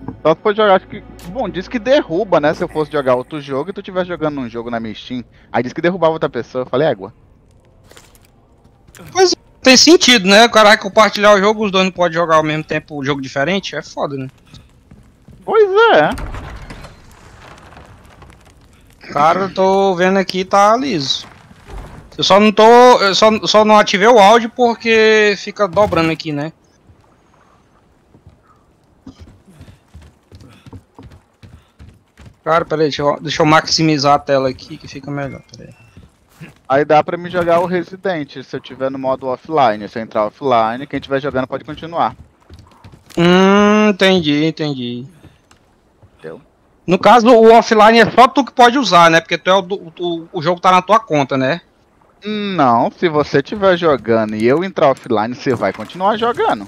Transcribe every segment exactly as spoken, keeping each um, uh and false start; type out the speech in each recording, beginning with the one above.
Só se for jogar, acho que. Bom, diz que derruba, né? Se eu fosse jogar outro jogo e tu estiver jogando um jogo na minha Steam. Aí diz que derrubava outra pessoa. Eu falei, égua. Pois é, tem sentido, né? O cara vai compartilhar o jogo, os dois não podem jogar ao mesmo tempo um jogo diferente. É foda, né? Pois é. Cara, eu tô vendo aqui, tá liso. Eu só não tô. Eu só, só não ativei o áudio porque fica dobrando aqui, né? Cara, peraí, deixa eu, deixa eu maximizar a tela aqui que fica melhor. Peraí. Aí dá pra me jogar o Resident se eu tiver no modo offline. Se eu entrar offline, quem estiver jogando pode continuar. Hum, entendi, entendi. Entendeu? No caso, o offline é só tu que pode usar, né? Porque tu é o, o, o jogo tá na tua conta, né? Não, se você estiver jogando e eu entrar offline, você vai continuar jogando.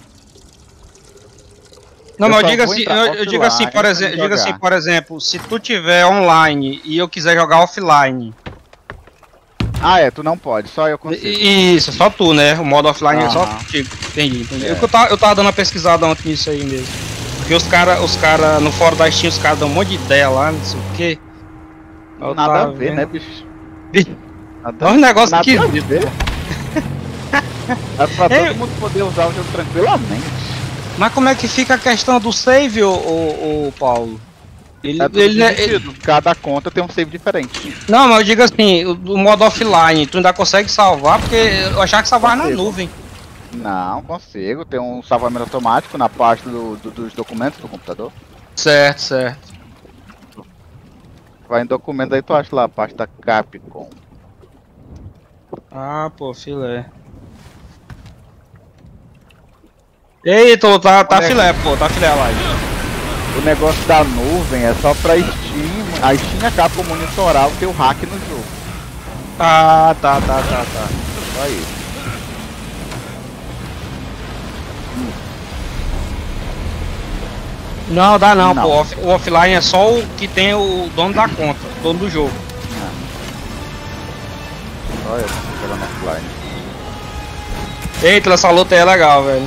Não, Eu mas eu só digo vou assim, entrar eu, eu digo assim, offline por pra exemplo, me eu digo assim, jogar. por exemplo, se tu tiver online e eu quiser jogar offline. Ah, é, tu não pode, só eu consigo. Isso, só tu, né? O modo offline é só Aham. contigo. Entendi, entendi. É. Eu, tava, eu tava dando uma pesquisada ontem nisso aí mesmo. Porque os caras, os cara, no fórum da Steam, os caras dão um monte de ideia lá, não sei o quê. Eu Nada a tava ver, vendo. né, bicho? Bicho, Nada, é um negócio nada a esquisito. ver. É pra Ei. todo mundo poder usar o jogo tranquilamente. Mas como é que fica a questão do save, ô, ô, ô Paulo? Ele, É tudo ele, ele- dividido. Cada conta tem um save diferente. Não, mas eu digo assim, o, o modo offline, tu ainda consegue salvar, porque eu achava que salvar na Consigo. nuvem. Não, consigo. Tem um salvamento automático na parte do, do- dos documentos do computador. Certo, certo. Vai em documento, aí tu acha lá a parte da Capcom. Ah, pô, filé. Eita, tá, tá Onde é que- filé, pô, tá filé a live. O negócio da nuvem é só pra Steam. A Steam a Capcom monitorar o teu hack no jogo. Ah, tá, tá, tá, tá. Só isso. Não, dá não, Não. pô. Off- o offline é só o que tem o dono da conta, o dono do jogo. Só eu jogando offline. Eita, essa luta aí é legal, velho.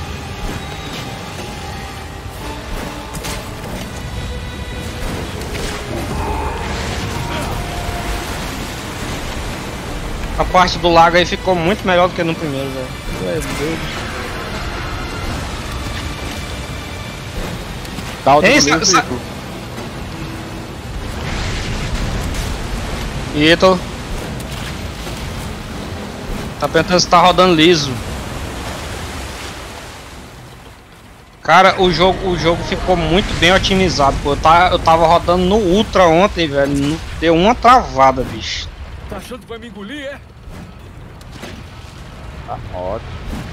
A parte do lago aí ficou muito melhor do que no primeiro, velho. É doido. Tá o Ei, livro, sa- sa- Igor. Ito. Tá perguntando se tá rodando liso. Cara, o jogo, o jogo ficou muito bem otimizado, pô. Eu, tá, eu tava rodando no Ultra ontem, velho. Não- Deu uma travada, bicho. Tá achando que vai me engolir, é? Tá ótimo.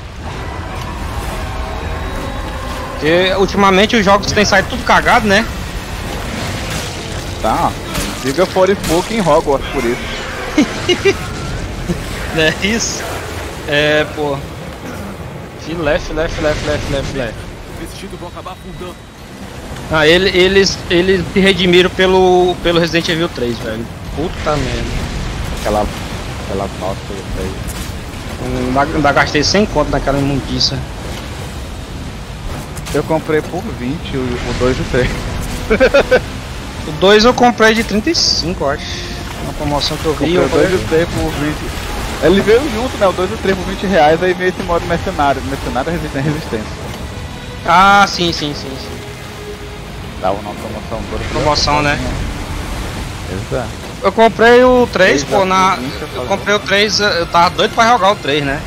Porque ultimamente os jogos têm saído tudo cagado, né? Tá. Diga Forspoken em Hogwarts por isso. É isso? É, pô. Filé, filé, filé, filé, filé, filé. Vestido vão acabar afundando. Ah, ele, eles, eles se redimiram pelo, pelo Resident Evil três, velho. Puta merda. Aquela. Aquela nossa, eu sei. Ainda, ainda gastei cem conto naquela imundiça. Eu comprei por vinte o dois e o três. O dois eu comprei de trinta e cinco, eu acho. Uma promoção que eu vi. Comprei Eu o dois e falei, o três por vinte. Ele veio junto, né? O dois e o três por vinte reais, aí veio esse modo mercenário. Mercenário resistência resistência. ah, sim, sim, sim, sim. Tava uma promoção toda. Promoção, né? Exato. Eu comprei o três, Três pô, a na. vinte, eu Eu falei. comprei o três, eu tava doido pra jogar o três, né?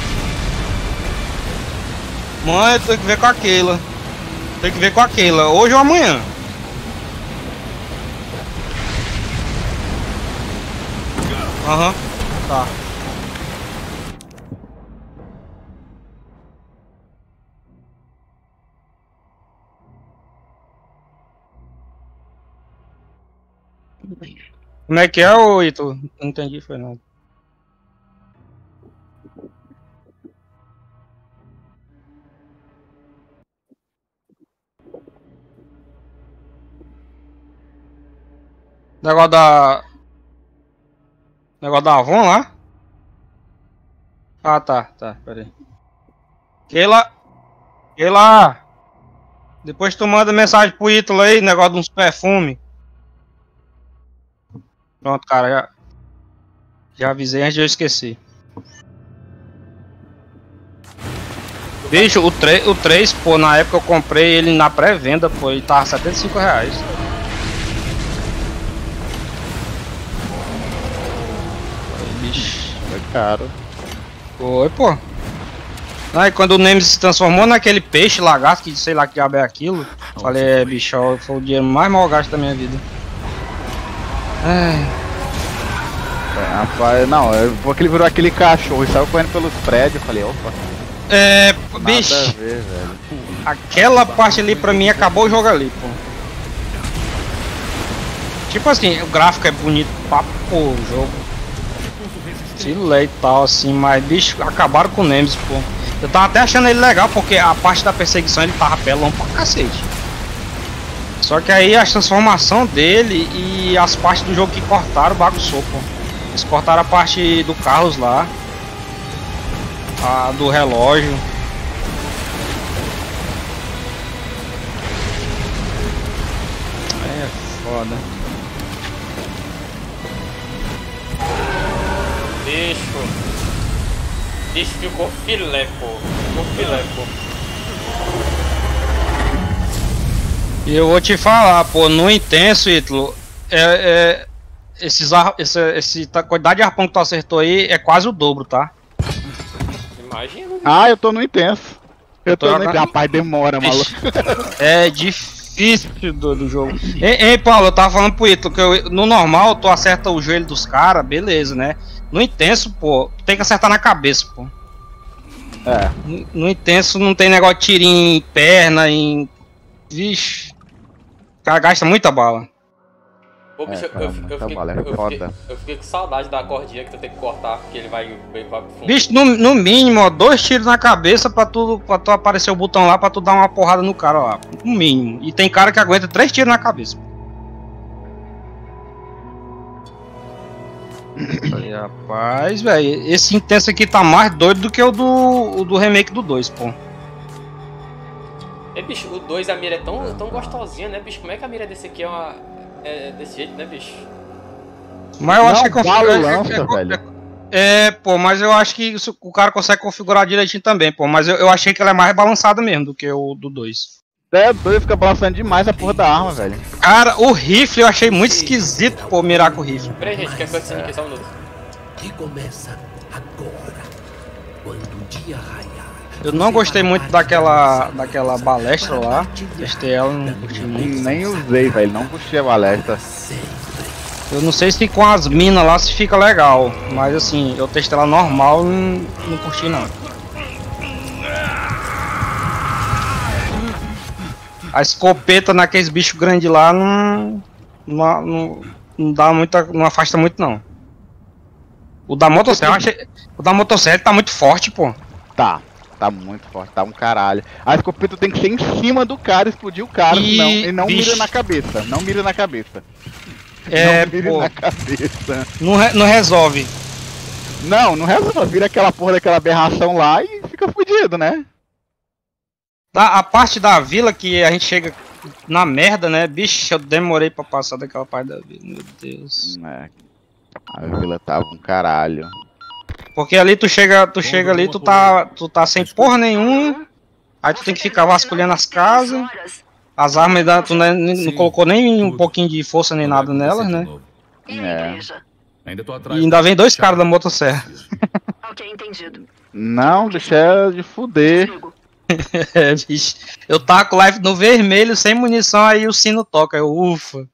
Mãe, eu tenho que ver com aquela. Tem que ver com aquela, hoje ou amanhã. Aham, tá. Como é que é, ô Ito? Não entendi, foi nada. Negócio da. Negócio da Avon lá? Ah, tá, tá, pera aí. Keila! Keila! Depois tu manda mensagem pro Ítalo aí, negócio de uns perfumes. Pronto, cara, já, já avisei antes de eu esquecer. Bicho, o três, o três, pô, na época eu comprei ele na pré-venda, pô, ele tava setenta e cinco reais. Bicho. É caro. Foi, pô. Aí quando o Nemesis se transformou naquele peixe lagarto, que sei lá que diabo é aquilo, falei, é, bicho, foi o dinheiro mais mal gasto da minha vida. Ai. É, rapaz, não, eu, porque ele virou aquele cachorro e saiu correndo pelos prédios, eu falei, opa. É, Nada bicho, a ver, velho. aquela parte ali pra mim acabou o jogo ali, pô. Tipo assim, o gráfico é bonito pra pô, o jogo. Filé e tal, assim, mas bicho, acabaram com o Nemesis, pô. Eu tava até achando ele legal, porque a parte da perseguição ele tava pelão pra cacete. Só que aí a transformação dele e as partes do jogo que cortaram bagunçou, pô. Eles cortaram a parte do Carlos lá. A do relógio. É foda. Bicho. Bicho ficou filé, pô. Ficou filé, pô. E eu vou te falar, pô, no intenso, Ítalo, é, é, esses, ar- esse, esse, a quantidade de arpão que tu acertou aí é quase o dobro, tá? Imagina. Ah, eu tô no intenso. Eu, Eu tô tô, no jogando- intenso. Rapaz, demora, maluco. É difícil do, do jogo. Ei, ei, Paulo, eu tava falando pro Ítalo que eu- no normal tu acerta o joelho dos caras, beleza, né? No intenso, pô, tu tem que acertar na cabeça, pô. É. No, no intenso não tem negócio de tirinho em perna, em. Vixe. O cara gasta muita bala. Pô, bicho, É, eu, cara, eu, muita eu, fiquei, bala, é eu, fiquei, foda. eu fiquei com saudade da cordinha que tu tem que cortar, porque ele vai bem pra fundo. Bicho, no, no mínimo, ó, dois tiros na cabeça pra tu, pra tu aparecer o botão lá, pra tu dar uma porrada no cara lá. No mínimo. E tem cara que aguenta três tiros na cabeça. Falei, rapaz, velho, esse intenso aqui tá mais doido do que o do, o do remake do dois, pô. É, bicho, o dois, a mira é tão, tão gostosinha, né, bicho? Como é que a mira desse aqui é uma... É desse jeito, né, bicho? Mas eu Não, acho que configura- bala é- lança, é- velho. É, pô, mas eu acho que isso- o cara consegue configurar direitinho também, pô. Mas eu, eu achei que ela é mais balançada mesmo do que o do dois. É doido, fica balançando demais a porra da arma, velho. Cara, o rifle eu achei muito esquisito, pô, mirar com o rifle. Pera aí, gente, quer cutscene aqui, só um minuto. Que começa agora, quando o dia raiar. Eu não gostei muito daquela, daquela balestra lá. Testei ela, não curti muito. Nem usei, velho. Não puxei a balestra. Eu não sei se com as minas lá se fica legal. Mas assim, eu testei ela normal, não, não curti não. A escopeta naqueles bichos grandes lá não, não, não, não dá muita. Não afasta muito não. O da motosserra, eu achei, o da motosserra tá muito forte, pô. Tá. Tá muito forte, tá um caralho. A escopeta tem que ser em cima do cara, explodir o cara, Ih, senão ele não bicho. mira na cabeça. Não mira na cabeça. É, não mira pô, na cabeça. não, re- não resolve. Não, não resolve. Vira aquela porra daquela aberração lá e fica fudido, né? Tá, a parte da vila que a gente chega na merda, né? Bicho, eu demorei pra passar daquela parte da vila, meu Deus. É. A vila tava um caralho. Porque ali tu chega, tu chega ali, tu tá, tu tá sem porra nenhuma. Aí tu tem que ficar vasculhando as casas. As armas ainda tu não, não colocou nem um pouquinho de força nem nada nelas, né? É. Ainda tô atrás. E ainda vem dois caras da motosserra. Ok, entendido. Não, bicho, é de fuder. Sigo. É, bicho. Eu tava com o life no vermelho, sem munição, aí o sino toca. Eu, ufa.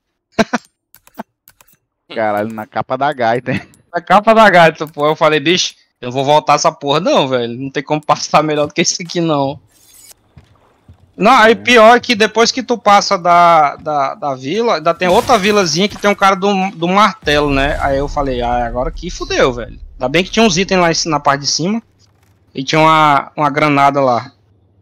Caralho, na capa da gaita, hein? A capa da gata, pô. Eu falei, bicho, eu vou voltar essa porra, não, velho. Não tem como passar melhor do que esse aqui, não. Não, aí pior é que depois que tu passa da, da, da vila, ainda tem outra vilazinha que tem um cara do, do martelo, né? Aí eu falei, ah, agora aqui fudeu, velho. Ainda bem que tinha uns itens lá em- na parte de cima. E tinha uma, uma granada lá.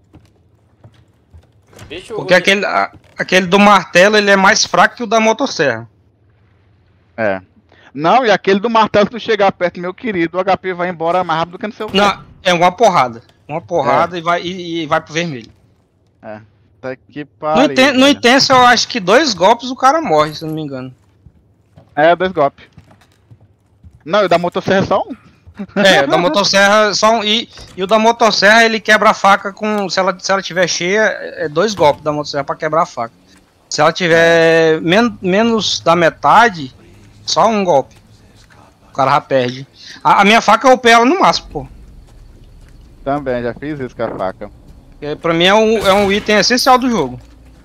Bicho, Porque o- aquele, a- aquele do martelo, ele é mais fraco que o da motosserra. É. Não, e aquele do martelo, se tu chegar perto, meu querido, o H P vai embora mais rápido do que no seu pé. Não, é uma porrada. Uma porrada e, vai, e, e vai pro vermelho. É. Tá que No, pariu. inten no velho. intenso, eu acho que dois golpes o cara morre, se eu não me engano. É, dois golpes. Não, e o da motosserra é só um? É, o da motosserra só um. E, e o da motosserra ele quebra a faca com. Se ela, se ela tiver cheia, é dois golpes da motosserra pra quebrar a faca. Se ela tiver men menos da metade, só um golpe. O cara já perde. A, a minha faca eu upei ela no máximo, pô. Também, já fiz isso com a faca. É, pra mim é um, é um item essencial do jogo.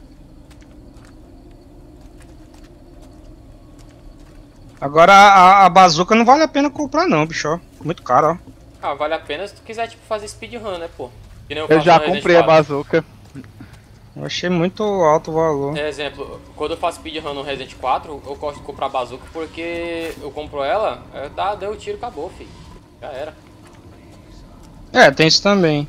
Agora a, a bazuca não vale a pena comprar não, bicho, ó. Muito caro, ó. Ah, vale a pena se tu quiser, tipo, fazer speedrun, né, pô? Que nem Eu faço já no Resident comprei a quatro. bazuca. Eu achei muito alto o valor. É, exemplo, quando eu faço speedrun no Resident quatro, eu gosto de comprar a bazuca porque eu compro ela, é, dá, deu o tiro e acabou, filho. Já era. É, tem isso também.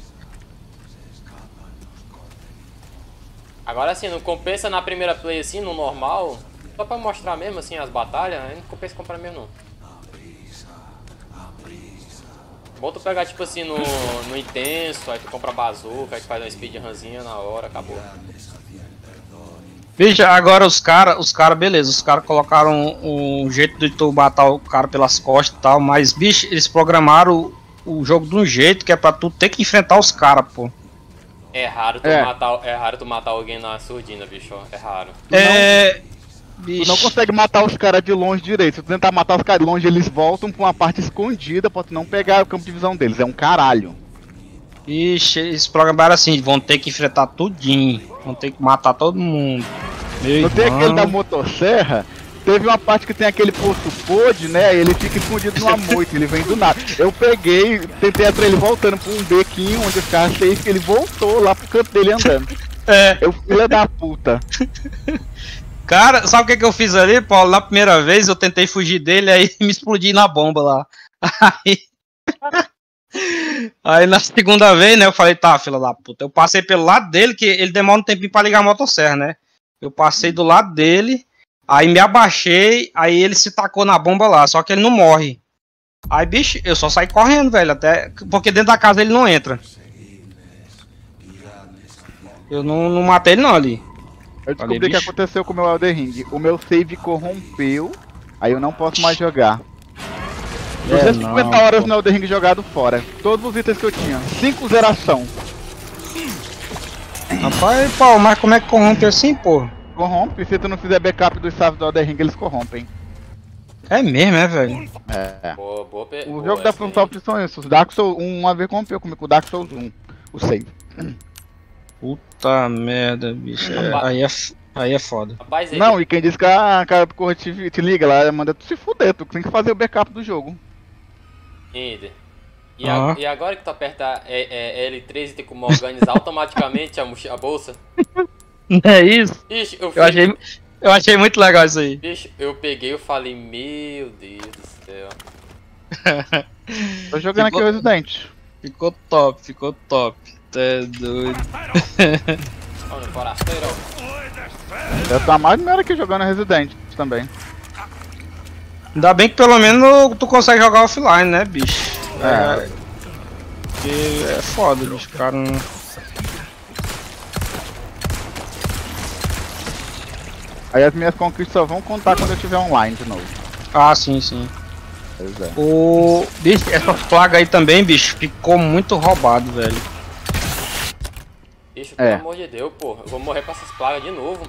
Agora assim, não compensa na primeira play assim, no normal, só pra mostrar mesmo assim as batalhas, aí não compensa comprar mesmo não. Bom tu pegar tipo assim no, no intenso, aí tu compra a bazuca, aí tu faz uma speedrunzinha na hora, acabou. Bicho, agora os caras, os cara, beleza, os caras colocaram um, um jeito de tu matar o cara pelas costas e tal, mas bicho, eles programaram o, o jogo de um jeito que é pra tu ter que enfrentar os caras, pô. É raro tu É. matar, é raro tu matar alguém na surdina, bicho, é raro. É. Tu Bicho. não consegue matar os caras de longe direito. Se tu tentar matar os caras de longe, eles voltam pra uma parte escondida pra tu não pegar o campo de visão deles. É um caralho. Ixi, eles programaram assim, vão ter que enfrentar tudinho. Vão ter que matar todo mundo. Meu Não tem irmão. aquele da motosserra? Teve uma parte que tem aquele poço pod, né? Ele fica escondido numa moita, ele vem do nada. Eu peguei, tentei atrair ele voltando pra um bequinho onde os caras safe, ele voltou lá pro canto dele andando. É. Eu, filha da puta. Cara, sabe o que, que eu fiz ali, Paulo? Na primeira vez eu tentei fugir dele, aí me explodi na bomba lá. Aí, aí na segunda vez, né, eu falei, tá, filha da puta. Eu passei pelo lado dele, que ele demora um tempinho pra ligar a motosserra, né? Eu passei do lado dele, aí me abaixei, aí ele se tacou na bomba lá, só que ele não morre. Aí, bicho, eu só saí correndo, velho, até. Porque dentro da casa ele não entra. Eu não, não matei ele não ali. Eu Falei, descobri o que bicho. aconteceu com o meu Elden Ring. O meu save corrompeu, aí eu não posso mais jogar. duzentas e cinquenta não, horas pô. no Elden Ring jogado fora. Todos os itens que eu tinha. cinco zeração. Rapaz, Paulo, mas como é que corrompe assim, pô? Corrompe, se tu não fizer backup dos saves do Elden Ring, eles corrompem. É mesmo, é, velho? É. Boa, boa, pe- O boa jogo da essa aí. From Software são esses. O Dark Souls um uma vez corrompeu comigo com o Dark Souls um. O save. Puta merda, bicho. É, Rapaz. aí, é, f- aí é foda. Rapaz, aí, Não, e quem disse que a cara do corre te, te liga lá, manda tu se fuder, tu tem que fazer o backup do jogo. Ender. E, Ah. a- e agora que tu aperta é, é, L três e tem como organizar automaticamente a, mochi- a bolsa? É isso? Ixi, eu, Eu fui- achei, eu achei muito legal isso aí. Bicho, eu peguei e falei, meu Deus do céu. Tô jogando Ficou- aqui o Resident. Ficou top, ficou top. Tá doido. Olha, forasteiro. Eu tô há mais de meia hora aqui jogando Resident também. Ainda bem que pelo menos tu consegue jogar offline, né, bicho? É. Porque é foda, bicho, cara. Não... Aí as minhas conquistas só vão contar quando eu tiver online de novo. Ah, sim, sim. Pois é. O. Bicho, essa plaga aí também, bicho, ficou muito roubado, velho. Bicho, pelo É. amor de Deus, pô. Eu vou morrer pra essas plagas de novo.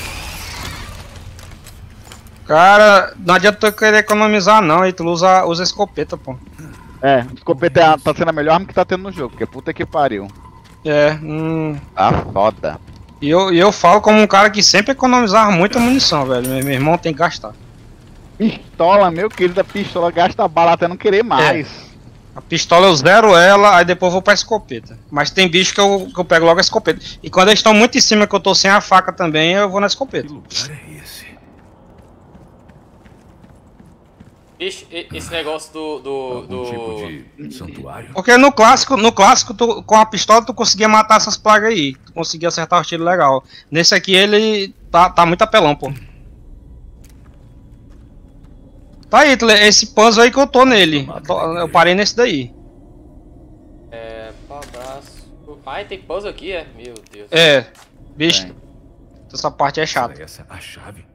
Cara, não adianta tu querer economizar não, aí tu usa, usa escopeta, pô. É, escopeta é a- tá sendo a melhor arma que tá tendo no jogo, porque puta que pariu. É, hum. Tá foda. E eu, e eu falo como um cara que sempre economizava muita munição, velho. Meu, meu irmão tem que gastar. Pistola, meu querido, a pistola gasta bala até não querer mais. A pistola eu zero ela, aí depois eu vou pra escopeta. Mas tem bicho que eu, que eu pego logo a escopeta. E quando eles estão muito em cima, que eu tô sem a faca também, eu vou na escopeta. Que lugar é esse? Bicho, e- esse negócio do. do. Algum do... tipo de santuário? Porque no clássico, no clássico tu, com a pistola tu conseguia matar essas plagas aí. Tu conseguia acertar o tiro legal. Nesse aqui ele tá, tá muito apelão, pô. Tá aí, Tle, esse puzzle aí que eu tô nele. Eu, tô- eu parei nesse daí. É. Pá, abraço. Ai, tem puzzle aqui, é? Meu Deus. É. Bicho, Tem. essa parte é chata. Será essa a chave?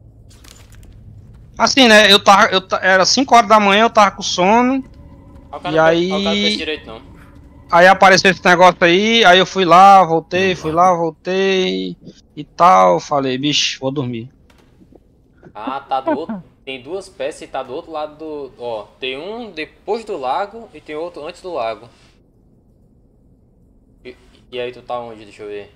Assim, né? Eu tava. Eu, ta- era cinco horas da manhã, eu tava com sono. Ah, o cara E não aí- fez- ah, o cara não fez direito, não. Aí apareceu esse negócio aí, aí eu fui lá, voltei, fui lá, voltei e tal. Falei, bicho, vou dormir. Ah, tá do outro. Tem duas peças e tá do outro lado do. Ó, tem um depois do lago e tem outro antes do lago. E, e aí tu tá onde? Deixa eu ver.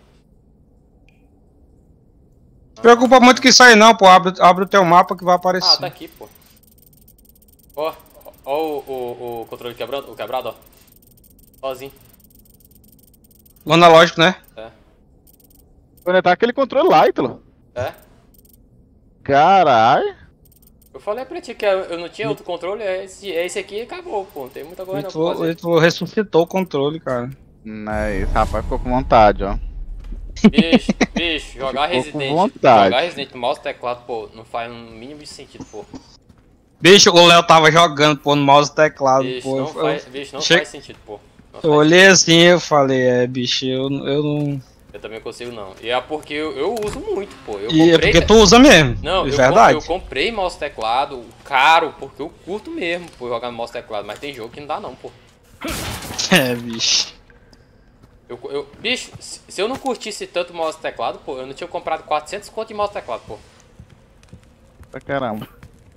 Não se preocupa muito com isso aí não, pô. Abre, abre o teu mapa que vai aparecer. Ah, tá aqui, pô. Ó, ó o, o, o controle quebrado, o quebrado, ó. Sozinho. O analógico, né? É. Conectar aquele controle lá, Ítalo. É? Caralho. Eu falei pra ti que eu eu não tinha outro controle, é esse, é esse aqui e acabou, pô. Não tem muita O coisa não pra Ítalo- o fazer. Ítalo ressuscitou o controle, cara. Não é isso, rapaz, ficou com vontade, ó. Bicho, bicho, jogar Ficou com Resident, vontade. jogar Resident no mouse e teclado, pô, não faz um mínimo de sentido, pô. Bicho, o Léo tava jogando, pô, no mouse e teclado, Bicho, pô. não, Eu, faz, bicho, não che- faz sentido, pô. Não eu faz olhei assim e eu falei, é, bicho, eu, eu não. Eu também consigo não. E é porque eu, eu uso muito, pô. Eu E é comprei. porque tu usa mesmo. Não, é eu, verdade. com- eu comprei mouse teclado caro porque eu curto mesmo, pô, jogar no mouse teclado. Mas tem jogo que não dá não, pô. É, bicho. Eu, eu, bicho, se se eu não curtisse tanto mouse teclado, pô, eu não tinha comprado quatrocentos conto de mouse teclado, pô. Pra caramba.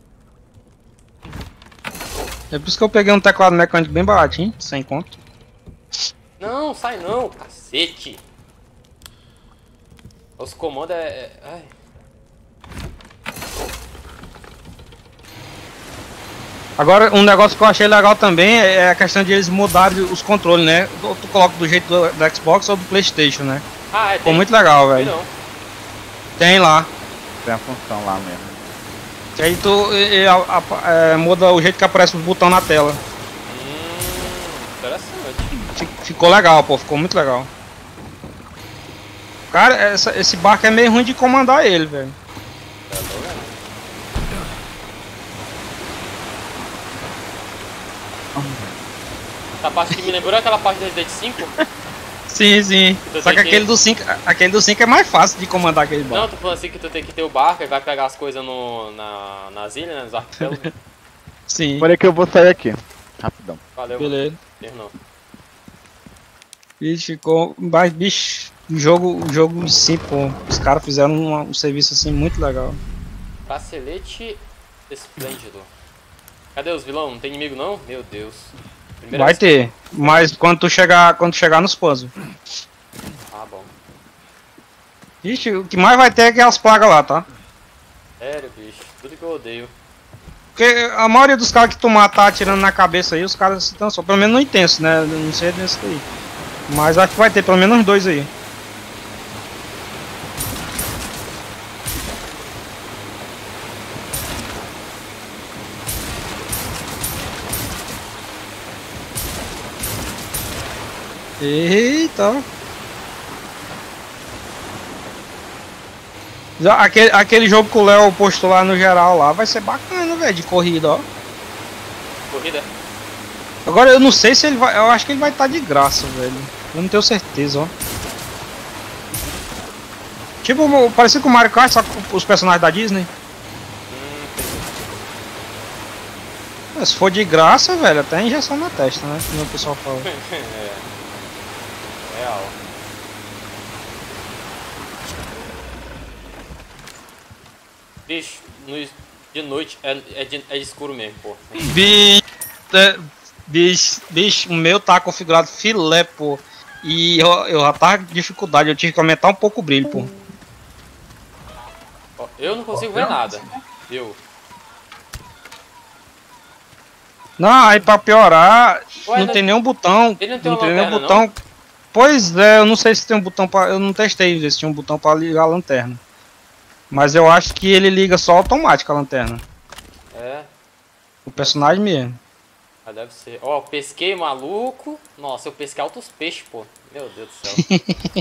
É por isso que eu peguei um teclado mecânico bem baratinho, sem conto. Não, sai não, cacete. Os comandos é... é ai. Agora, um negócio que eu achei legal também é a questão de eles mudarem os controles, né? Ou tu coloca do jeito do, do Xbox ou do PlayStation, né? Ah, é, Ficou tem. muito legal, Tem velho. não. Tem lá. Tem a função lá mesmo. Que aí tu e, e, a- a- é, muda o jeito que aparece os botões na tela. Hum, interessante. Fi- Ficou legal, pô. Ficou muito legal. Cara, essa- esse barco é meio ruim de comandar ele, velho. Tá vendo? Essa parte que me lembrou é aquela parte do Resident cinco? Sim, sim. Tu Só tem que que- aquele do cinco, aquele do cinco é mais fácil de comandar aquele barco. Não, tô falando assim que tu tem que ter o barco e vai pegar as coisas no, na, nas ilhas, né, nos arquipélagos. Sim. Por aí que eu vou sair aqui. Rapidão. Valeu, Beleza. mano. Não. Bicho, ficou. Mas, bicho, o jogo, o jogo sim, pô. Os caras fizeram um, um serviço assim muito legal. Bracelete esplêndido. Cadê os vilão? Não tem inimigo não? Meu Deus. Primeira Vai vez- ter. Mas quando tu chegar, quando tu chegar nos puzzles. Ah, bom. Ixi, o que mais vai ter é aquelas plagas lá, tá? Sério, bicho. Tudo que eu odeio. Porque a maioria dos caras que tu matar atirando na cabeça aí, os caras se transformam. Pelo menos no intenso, né? Não sei desse aí. Mas acho que vai ter pelo menos uns dois aí. Eita! Já, aquele, aquele jogo que o Léo postou lá no geral lá vai ser bacana, velho, de corrida, ó. Corrida? Agora eu não sei se ele vai. Eu acho que ele vai estar de graça, velho. Eu não tenho certeza, ó. Tipo, o- parecido com o Mario Kart, só com os personagens da Disney. Hum, É, se for de graça, velho, até injeção na testa, né? Como o pessoal fala. é. Real. Bicho, no, de noite é, é, de, é de escuro mesmo, pô. Bicho, é, bicho, bicho, o meu tá configurado filé, pô. E eu, eu já tava com dificuldade, eu tive que aumentar um pouco o brilho, pô. Ó, eu não consigo ver nada. Viu? Não, aí pra piorar, Ué, não não- tem nenhum botão. ele não tem Não uma tem nenhum lanterna, botão. Pois é, eu não sei se tem um botão pra. Eu não testei ver se tinha um botão pra ligar a lanterna. Mas eu acho que ele liga só automático a lanterna. É, O personagem mesmo. mas deve ser. Ó, pesquei maluco. Nossa, eu pesquei altos peixes, pô. Meu Deus do céu.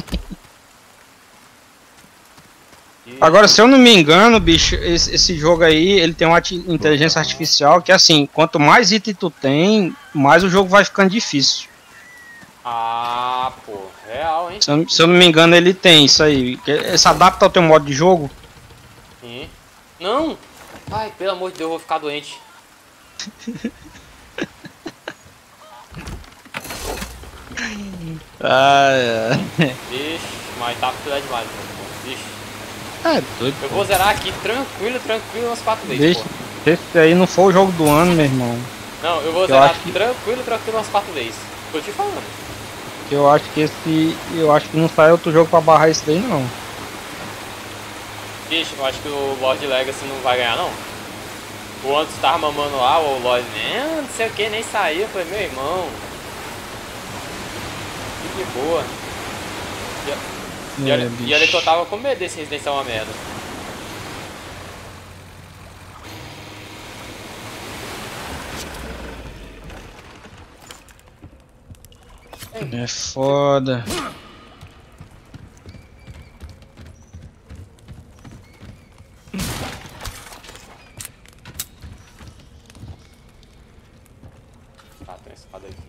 E- Agora, se eu não me engano, bicho, esse, esse jogo aí, ele tem uma ati- inteligência artificial que assim, quanto mais item tu tem, mais o jogo vai ficando difícil. Ah, pô. Real, hein? hein? Se eu, se eu não me engano, ele tem isso aí. Que- Se adapta ao teu modo de jogo. Sim. Não! Ai, pelo amor de Deus, eu vou ficar doente. Ah, é. Vixe, mas tá filé demais, mano. Vixe. É doido. Eu vou zerar aqui tranquilo, tranquilo umas quatro vezes, Deixa, pô. se esse aí não for o jogo do ano, meu irmão. Não, eu vou Eu zerar acho que- tranquilo, tranquilo umas quatro vezes. Tô te falando. Eu acho que esse. Eu acho que não sai outro jogo pra barrar esse daí não. Bicho, eu acho que o Lord Legacy não vai ganhar, não. O Antos tava mamando lá, o Lord, né? Não sei o que, nem saiu. Eu falei, meu irmão. Que de boa. E, e, olha, É, e olha que eu bicho. tava com medo desse Resident é uma merda. É foda. Ah, tem uma espada aqui.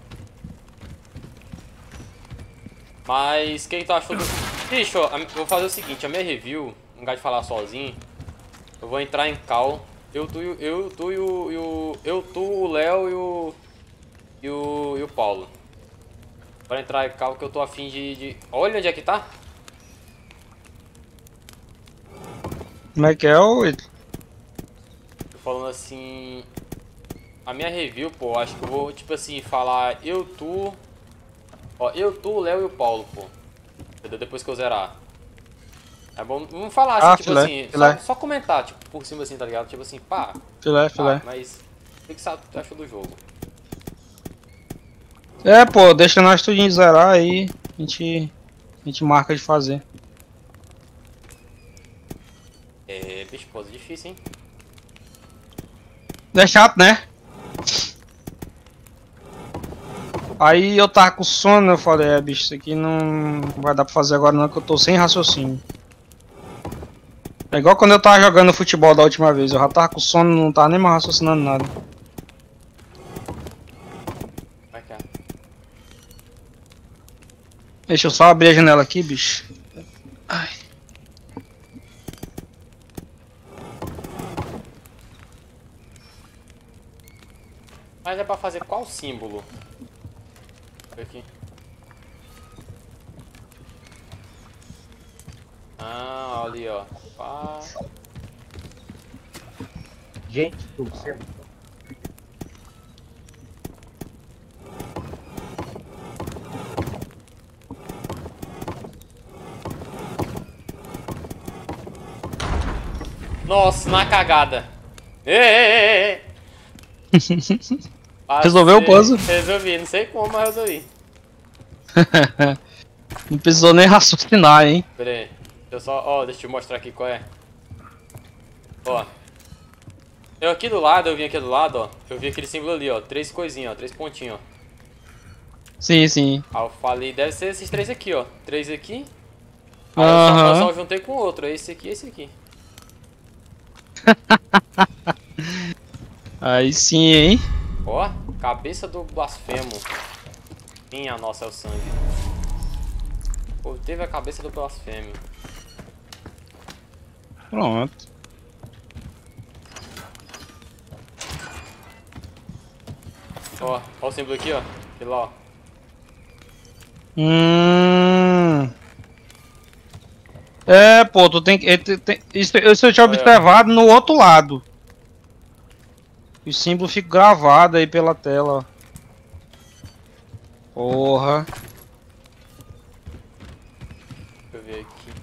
Mas, o que que tu achou do... Bicho, ó, eu vou fazer o seguinte, a minha review, no lugar de falar sozinho, eu vou entrar em call. Eu, tu, e o- eu, tu e o... e o- Eu, tu, o Léo e o... E o... E o Paulo. Bora entrar em call que eu tô afim de, de... Olha onde é que tá. Como é que é o. Tô falando assim... A minha review, pô, acho que eu vou, tipo assim, falar eu, tu... Ó, eu, tu, o Léo e o Paulo, pô. Entendeu? Depois que eu zerar. É bom, vamos falar assim, Ah, tipo filé, assim, filé. só, só comentar, tipo, por cima assim, tá ligado? Tipo assim, pá, Filé, filé. pá, mas o que que você achou do jogo? É, pô, deixa nós tudinho zerar aí. A gente. A gente marca de fazer. É, bicho, pô, difícil, hein? É chato, né? Aí eu tava com sono, eu falei, é bicho, isso aqui não vai dar pra fazer agora não, que eu tô sem raciocínio. É igual quando eu tava jogando futebol da última vez, eu já tava com sono, não tava nem mais raciocinando nada. Vai cá. Deixa eu só abrir a janela aqui, bicho. Ai. Mas é pra fazer qual símbolo? Aqui. Ah, ali, ó. Pá. Gente do céu. Nossa, na cagada. Ê, ê, ê, ê. Resolveu o Passei. puzzle? Resolvi, não sei como, mas resolvi. Não precisou nem raciocinar, hein? Pera aí. Deixa eu só. Ó, deixa eu te mostrar aqui qual é. Ó. Eu aqui do lado, eu vim aqui do lado, ó. Eu vi aquele símbolo ali, ó. Três coisinhas, ó. Três pontinhos, ó. Sim, sim. Aí eu falei, deve ser esses três aqui, ó. Três aqui. Aí eu, só, eu Aham. só juntei com o outro. Esse aqui e esse aqui. Aí sim, hein? Ó, cabeça do blasfemo. Minha nossa, é o sangue. Pô, teve a cabeça do blasfemo. Pronto. Ó, ó o símbolo aqui, ó. Aquele lá, ó. Hum. É, pô, tu tem que. é, tem- tem- Isso, isso eu tinha Olha. observado no outro lado. O símbolo fica gravado aí pela tela, ó. Porra. Deixa eu ver aqui.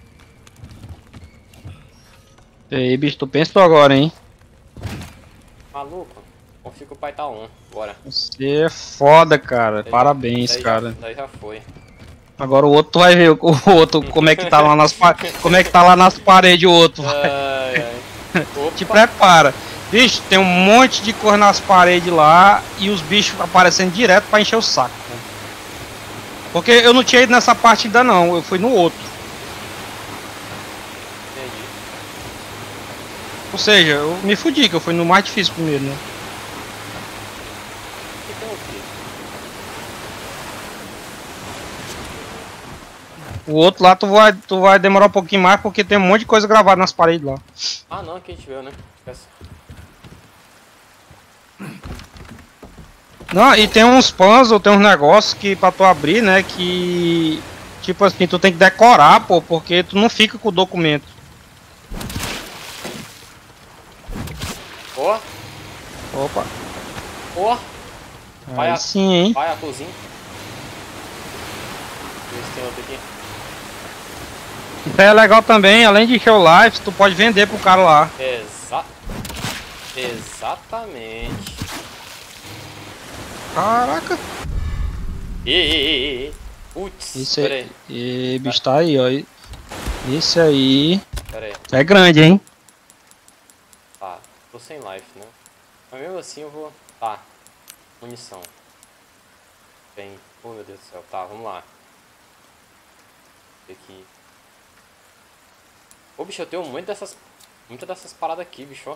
E aí, bicho, tu pensou agora, hein? Maluco. Confia que o pai tá on. Bora. Você é foda, cara. Daí- Parabéns, daí cara. Já, daí já foi. Agora o outro tu vai ver o o outro como é que tá lá nas pa- como é que tá lá nas paredes o outro. Ai, ai. Te Opa. prepara. Bicho, tem um monte de cor nas paredes lá e os bichos aparecendo direto pra encher o saco. Pô. Porque eu não tinha ido nessa parte ainda não, eu fui no outro. Entendi. Ou seja, eu me fudi, que eu fui no mais difícil primeiro, né? Aqui tem o quê? O outro lá tu vai, tu vai demorar um pouquinho mais porque tem um monte de coisa gravada nas paredes lá. Ah não, aqui a gente viu, né? Esquece. Não, e tem uns puzzles, tem uns negócios que pra tu abrir, né, que... Tipo assim, tu tem que decorar, pô, porque tu não fica com o documento. Ó, Opa. ó. Vai Aí a- sim, hein. Vai a cozinha. Ver se tem outro aqui. Isso aí é legal também, além de show lives, tu pode vender pro cara lá. Exa... Exatamente. Caraca. Ê, ê, ê, ê. Putz, Isso pera aí. aí, E bicho tá aí, ó. Esse aí. pera aí. É grande, hein? Tá, tô sem life, né? Mas mesmo assim eu vou... Tá. Munição. Bem... Oh meu Deus do céu. Tá, vamos lá. Aqui. Ô bicho, eu tenho muito dessas... Muitas dessas paradas aqui, bicho, ó.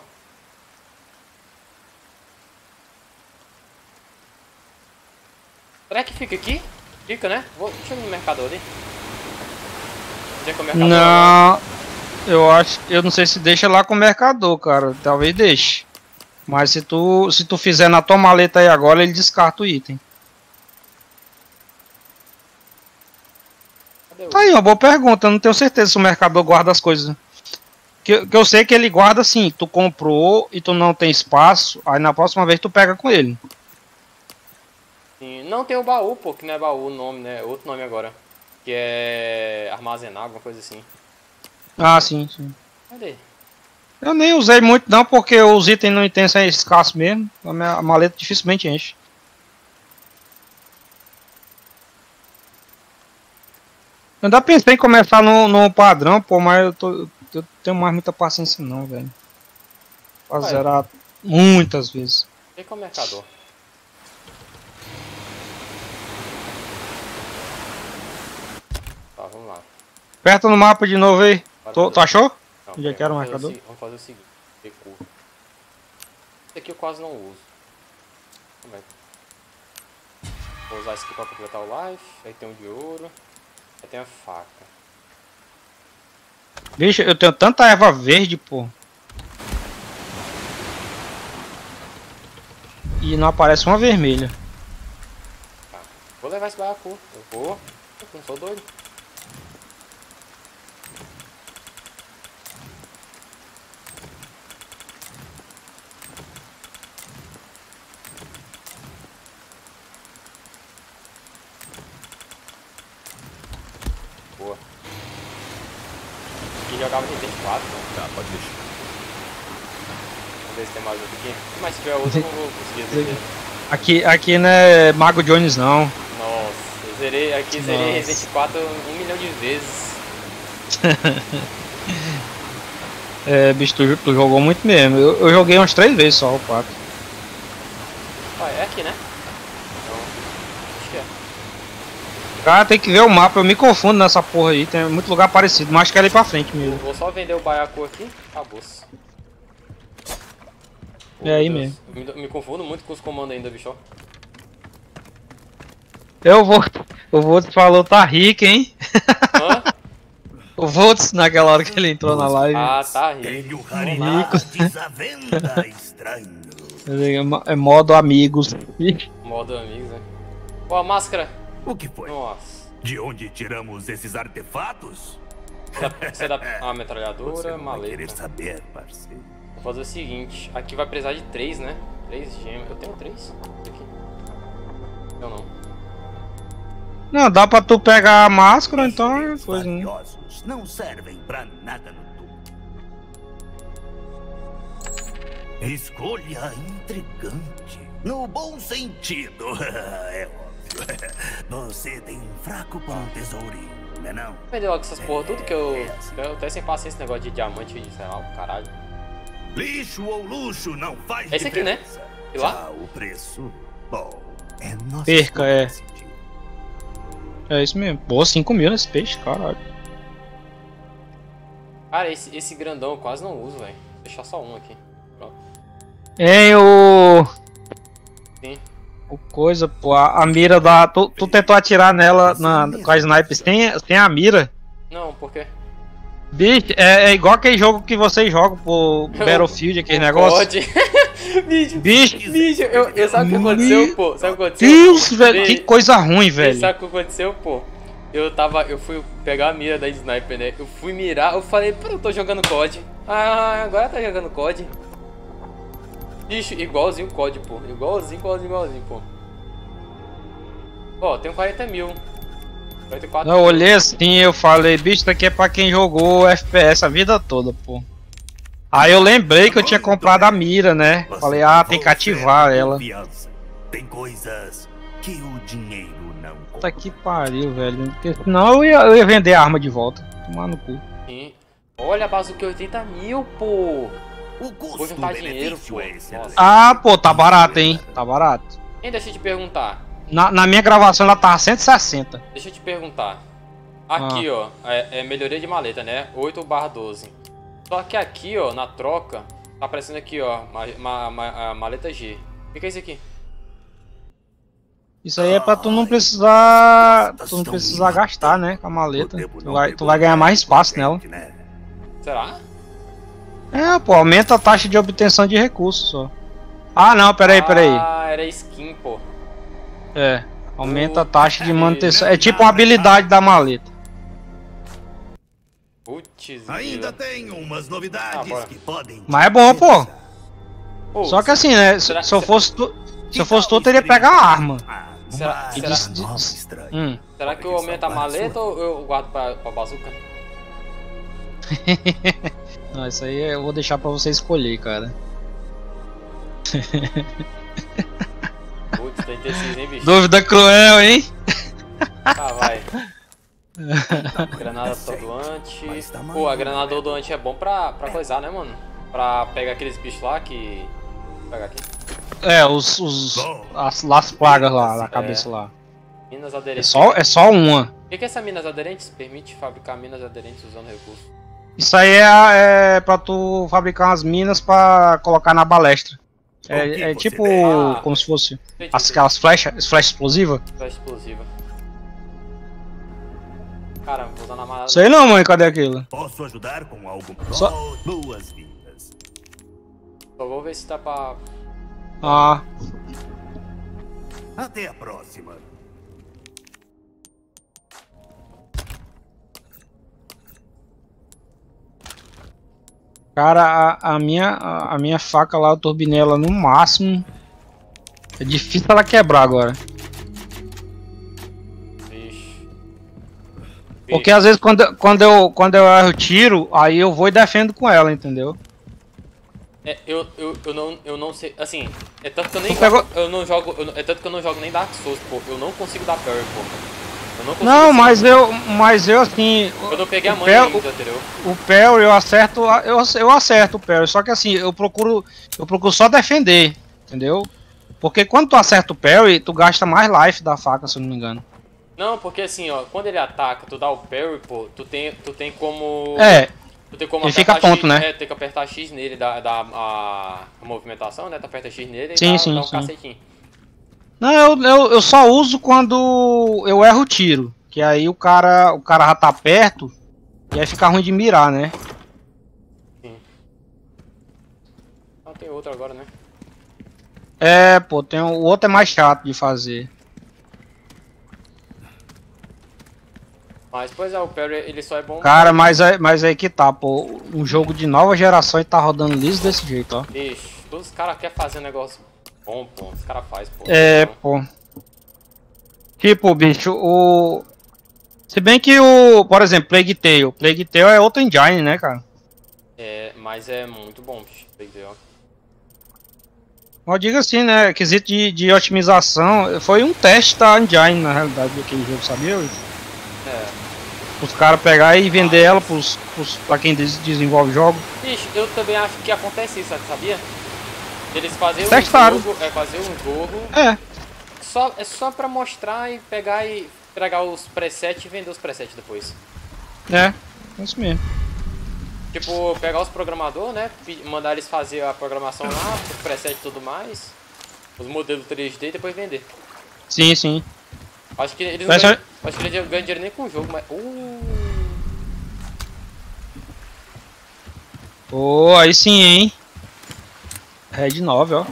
Será que fica aqui? Fica, né? Vou... Deixa eu ir no mercador ali. Onde é que é o mercador agora? Não. Eu acho. Eu não sei se deixa lá com o mercador, cara. Talvez deixe. Mas se tu, se tu fizer na tua maleta aí agora, ele descarta o item. Cadê o... Tá aí, uma boa pergunta. Eu não tenho certeza se o mercador guarda as coisas. Que, que eu sei que ele guarda assim. Tu comprou e tu não tem espaço. Aí na próxima vez tu pega com ele. Sim, não tem o baú, pô, que não é baú o nome, né? Outro nome agora. Que é armazenar, alguma coisa assim. Ah, sim, sim. Cadê? Eu nem usei muito não, porque os itens não tem são escassos mesmo. A minha maleta dificilmente enche. Eu ainda pensei em começar no, no padrão, pô, mas eu, tô, eu tenho mais muita paciência não, velho. Pra Vai. zerar muitas vezes. Quem que é o mercador? Tá, vamos lá. Aperta no mapa de novo aí. Bora Tu, fazer- tu achou? Não, Já peraí, quero um vamos fazer o marcador. se- Vamos fazer o seguinte. Recuo. Esse aqui eu quase não uso. Como é que... Vou usar esse aqui pra completar o life. Aí tem um de ouro. Aí tem a faca. Bicho, eu tenho tanta erva verde, pô. E não aparece uma vermelha. Tá. Vou levar esse baiacu. Eu vou. Eu não sou doido. Boa. E jogava Resident quatro, né? Tá, pode deixar. Vamos ver se tem mais outro aqui. Mas se tiver outro, eu não vou conseguir ver. Aqui, aqui não é Mago Jones não. Nossa, eu zerei, aqui zerei Nossa. Resident quatro um milhão de vezes. É, bicho, tu, tu jogou muito mesmo. Eu, eu joguei umas três vezes só o quatro. Ah, é aqui, né? Não, acho que é. Cara, tem que ver o mapa, eu me confundo nessa porra aí, tem muito lugar parecido, mas acho que é ali pra frente Eu mesmo. vou só vender o baiacu aqui, acabou-se. É aí Meu mesmo. Deus, Me, me confundo muito com os comandos ainda, bicho. Eu vou. O Voltz falou, tá rico, hein? Hã? O Voltz, naquela hora que ele entrou na live. Ah, tá rico. Tenho Vamos lá. raridades à venda, estranho. É modo amigos. Modo amigos, né? Ó, a máscara. O que foi? Nossa. De onde tiramos esses artefatos? Você é da ah, Você metralhadora, não vai querer maleta. saber, parceiro. Vou fazer o seguinte. Aqui vai precisar de três, né? Três gemas. Eu tenho três? Aqui. Eu não. Não, dá pra tu pegar a máscara, então é Esses coisa, né? valiosos não servem pra nada no túmulo. Escolha intrigante. No bom sentido. É óbvio. Você tem um fraco pra um tesourinho, né não? Vou vender logo essas porra tudo que eu... Eu até sem paciência esse negócio de diamante e sei lá, o caralho. Lixo ou luxo não faz Esse aqui, né? diferença. E lá? Já o preço, bom, é nossa Perca, escolha é. decidir. É isso mesmo. Pô, cinco mil nesse peixe, caralho. Cara, esse, esse grandão eu quase não uso, velho. Vou deixar só um aqui. Pronto. Hein, o. Sim. O coisa, pô, a, a mira da. Tu, tu tentou atirar nela na, com a sniper sem, sem a mira? Não, por quê? Bicho, é, é igual aquele jogo que vocês jogam pro Battlefield, aquele negócio. Pode. bicho, Bicho, bicho, eu, eu sabe o que aconteceu, pô? Sabe o que aconteceu? Isso, velho, que coisa ruim, velho. Sabe o que aconteceu, pô? Eu tava, eu fui pegar a mira da sniper, né? Eu fui mirar, eu falei, pô, eu tô jogando C O D. Ah, agora tá jogando C O D. Bicho, igualzinho o C O D, pô. Igualzinho, igualzinho, igualzinho, pô. Ó, tem quarenta mil. quarenta e quatro Eu olhei assim, eu falei, bicho, isso aqui é pra quem jogou F P S a vida toda, pô. Aí eu lembrei que eu tinha comprado a mira, né? Falei, ah, tem que ativar ela. Tem coisas que o dinheiro não Puta que pariu, velho. Porque senão eu ia, eu ia vender a arma de volta. Tomar no cu. Sim. Olha, bazuca, oitenta mil, pô. O Vou juntar dinheiro, pô. Nossa. Ah, pô, tá barato, hein? Tá barato. Hein, deixa eu te perguntar. Na, na minha gravação ela tava cento e sessenta. Deixa eu te perguntar. Aqui, ó, é, é melhoria de maleta, né? oito barra doze. Só que aqui, ó, na troca, tá aparecendo aqui, ó, ma, ma, ma, a maleta G. O que é isso aqui? Isso aí é pra tu não precisar. Tu não precisar gastar, né? Com a maleta. Tu vai, tu vai ganhar mais espaço nela. Será? É, pô, aumenta a taxa de obtenção de recursos só. Ah, não, peraí, peraí. Ah, era skin, pô. É, aumenta a taxa de manutenção. É tipo uma habilidade da maleta. Putz, Ainda tem umas novidades Ah, que podem. Mas é bom, pô. Pô, Só que assim, né? Se, será- se eu fosse tu, se eu fosse tu, eu teria que pegar a arma. Será- E será- disse- disse- estranho. Hum. Será que eu aumento a maleta ou eu guardo pra, pra bazuca? Não, isso aí eu vou deixar pra você escolher, cara. Putz, tem indeciso, hein, bicho? Dúvida cruel, hein? Ah, vai. Granada atordoante. Pô, a granada atordoante é bom pra, pra coisar, né, mano? Pra pegar aqueles bichos lá que... Vou pegar aqui. É, os, os as, las plagas lá, na cabeça lá. Minas É aderentes. só, é só uma. O que que é essa minas aderentes? Permite fabricar minas aderentes usando recursos. Isso aí é, é pra tu fabricar umas minas pra colocar na balestra. O que É, é você tipo tem? Ah. como se fosse Entendi, as- aquelas flechas, flecha explosiva. Flecha explosiva. Cara, vou usar na malada. Sei não, mãe, cadê aquilo? Posso ajudar com algo? Só- Oh, boas-vindas. Só vou ver se dá pra... Ah, Até a próxima. cara, a, a minha, a, a minha faca lá, eu turbinei ela no máximo. É difícil ela quebrar agora. Vixe. Porque às vezes quando, quando, eu, quando eu erro tiro, aí eu vou e defendo com ela, entendeu? É, eu, eu, eu, não, eu não sei, assim, é tanto que eu nem Tu pegou- jogo, eu não jogo, eu não- é tanto que eu não jogo nem Dark Souls, pô, eu não consigo dar parry, pô. Eu não consigo, Não, assim, mas eu, mas eu assim, eu não peguei a o manha parry- ainda, entendeu? o parry eu acerto, eu, eu acerto o parry, só que assim, eu procuro, eu procuro só defender, entendeu? Porque quando tu acerta o parry, tu gasta mais life da faca, se eu não me engano. Não, porque assim, ó, quando ele ataca, tu dá o parry, pô, tu tem, tu tem como... É, Tu tem como ele apertar fica ponto, X, né? É, tem que apertar X nele, dar, dar a, a movimentação, né? Tu aperta X nele e Sim, dá, sim, dá um sim. cacetinho. não, eu, eu, eu só uso quando eu erro o tiro, que aí o cara, o cara já tá perto, e aí fica ruim de mirar, né? Ah, tem outro agora, né? É, pô, tem, o outro é mais chato de fazer. Mas, pois é, o parry, ele só é bom... Cara, mas, é, mas aí que tá, pô, um jogo de nova geração e tá rodando liso desse jeito, ó. Bicho, todos os caras querem fazer um negócio bom, pô, os caras fazem, pô. É, pô. Tipo, bicho, o... Se bem que o, por exemplo, Plague Tale, Plague Tale é outro engine, né, cara? É, mas é muito bom, bicho, entendeu? Eu digo assim, né, quesito de, de otimização, foi um teste da engine, na realidade, daquele jogo, sabia? É. Os caras pegar e vender ela pros, pros, pra quem des- desenvolve jogo. Bicho, eu também acho que acontece isso, sabia? Eles fazem um Testaram. jogo, é fazer um jogo, É, só, é só pra mostrar e pegar e pegar os presets e vender os presets depois. é, é isso mesmo. Tipo, pegar os programadores, né, pe- mandar eles fazer a programação lá, os presets e tudo mais, os modelos três D e depois vender. Sim, sim. Acho que eles não Mas ganham, só- acho que eles ganham dinheiro nem com o jogo, mas... Uh, Pô, aí sim, hein? Red nove, ó.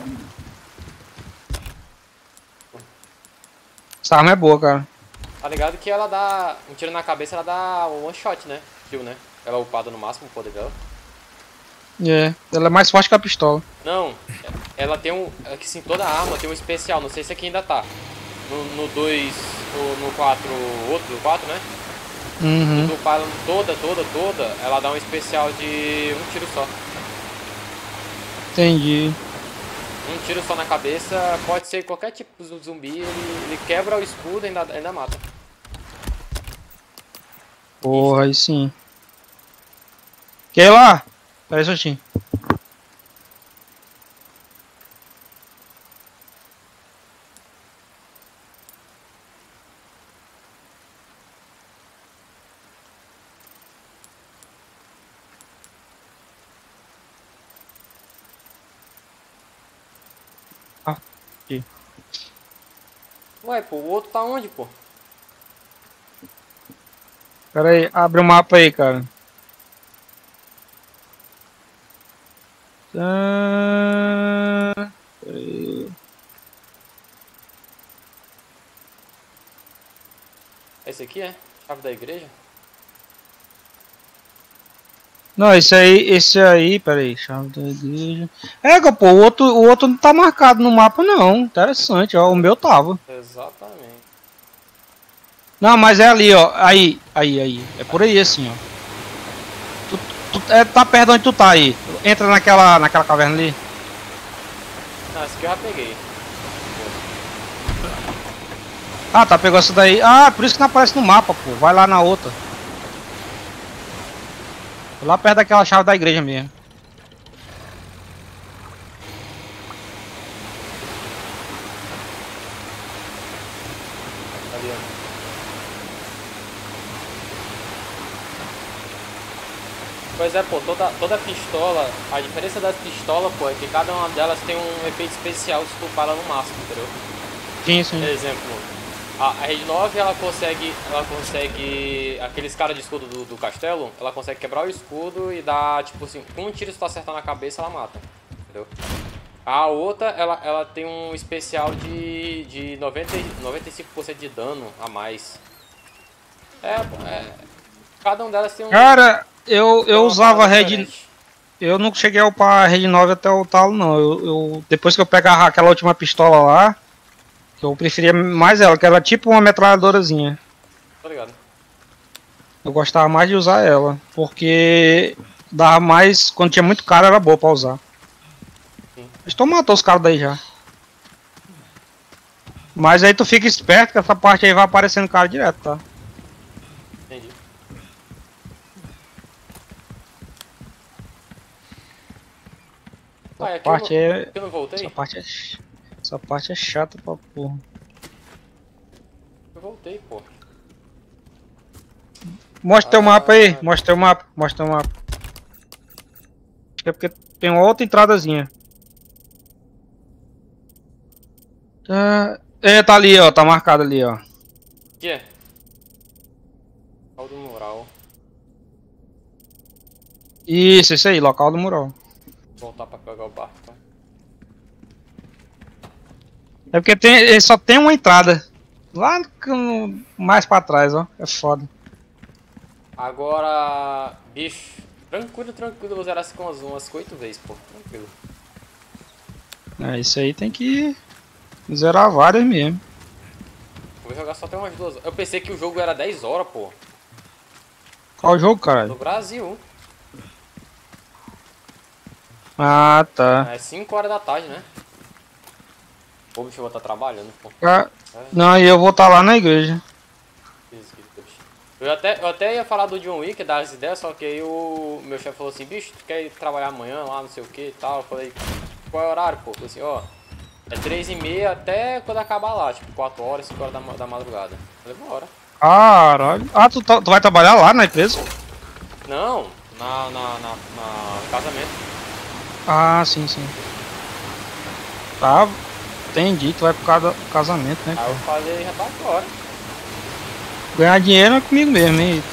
Essa arma é boa, cara. tá ligado que ela dá... Um tiro na cabeça, ela dá one shot, né? Kill, né? Ela é upada no máximo, o poder dela. É, ela é mais forte que a pistola. Não, ela tem um... É que sim, toda arma tem um especial, não sei se aqui ainda tá. No dois, ou no quatro, outro, no quatro, né? Uhum. No Pylon toda, toda, toda, ela dá um especial de um tiro só. Entendi. Um tiro só na cabeça, pode ser qualquer tipo de zumbi, ele, ele quebra o escudo e ainda, ainda mata. Porra, aí sim. Quer ir lá? Pera aí, Sotinho. Ah, aqui. Ué, pô, o outro tá onde, pô? Pera aí, abre o mapa aí, cara. Tá... Pera aí. Esse aqui é? Chave da igreja? Não, esse aí, esse aí, pera aí, chave da igreja. É, pô, o outro, o outro não tá marcado no mapa não. Interessante, ó, o meu tava. Exatamente. Não, mas é ali, ó. Aí, aí, aí. É por aí assim, ó. Tu, tu, é, tá perto de onde tu tá aí. Entra naquela, naquela caverna ali. Não, esse aqui eu já peguei. Ah, tá, pegou essa daí. Ah, por isso que não aparece no mapa, pô. Vai lá na outra. Lá perto daquela chave da igreja mesmo. Ali, ó. Pois é, pô, toda, toda pistola, a diferença das pistolas, pô, é que cada uma delas tem um efeito especial se tu para no máximo, entendeu? Sim, sim. Por exemplo, a, a Red nove, ela consegue, ela consegue, aqueles caras de escudo do, do castelo, ela consegue quebrar o escudo e dar, tipo assim, com um tiro se tu acertar na cabeça, ela mata, entendeu? A outra, ela, ela tem um especial de, de noventa, noventa e cinco por cento de dano a mais. É, pô, é, cada um delas tem um... Cara, eu, tem eu uma usava parada Red. diferente. Eu não cheguei a upar a Red nove até o talo, não. Eu, eu, depois que eu pegava aquela última pistola lá, eu preferia mais ela, que era tipo uma metralhadorazinha. Tô ligado. Eu gostava mais de usar ela, porque dava mais, quando tinha muito cara era boa pra usar. Sim. Mas tu matou os caras daí já. Mas aí tu fica esperto que essa parte aí vai aparecendo cara direto, tá? Entendi. Ah, Essa aqui eu parte não, é. aqui eu não voltei? Essa parte é. ch- Essa parte é chata pra porra. Eu voltei, pô. Mostra teu Ah. mapa aí, mostra teu mapa, mostra teu mapa. Acho que é porque tem uma outra entradazinha. Tá. É, tá ali, ó, tá marcado ali, ó. Aqui é? Local do mural. Isso, isso aí, local do mural. Vou voltar pra pegar o barco, então. É porque tem, ele só tem uma entrada. Lá no- mais pra trás, ó. É foda. Agora, bicho, tranquilo, tranquilo, eu vou zerar assim com umas, umas oito vezes, pô, tranquilo. É, isso aí tem que zerar várias mesmo. Vou jogar só até umas duas horas. Eu pensei que o jogo era dez horas, pô, Qual o jogo, no caralho? Brasil. Ah, tá. É cinco horas da tarde, né? Pô, bicho, eu vou estar trabalhando, pô. Ah, não, e eu vou estar lá na igreja. Jesus, Deus. Eu até, eu até ia falar do John Wick, dar as ideias, só que aí o meu chefe falou assim, bicho, tu quer ir trabalhar amanhã lá, não sei o que e tal. Eu falei, qual é o horário, pô? Eu falei assim, ó, é três e meia até quando acabar lá, tipo quatro horas, cinco horas da, ma- da madrugada. Eu falei, bora. Caralho. Ah, tu, tá- tu vai trabalhar lá na empresa? Não, na, na, na, na casamento. Ah, sim, sim. Tá. Entendi, tu vai pro casa- casamento, né? Aí eu falei, já tá fora. Ganhar dinheiro é comigo mesmo, hein?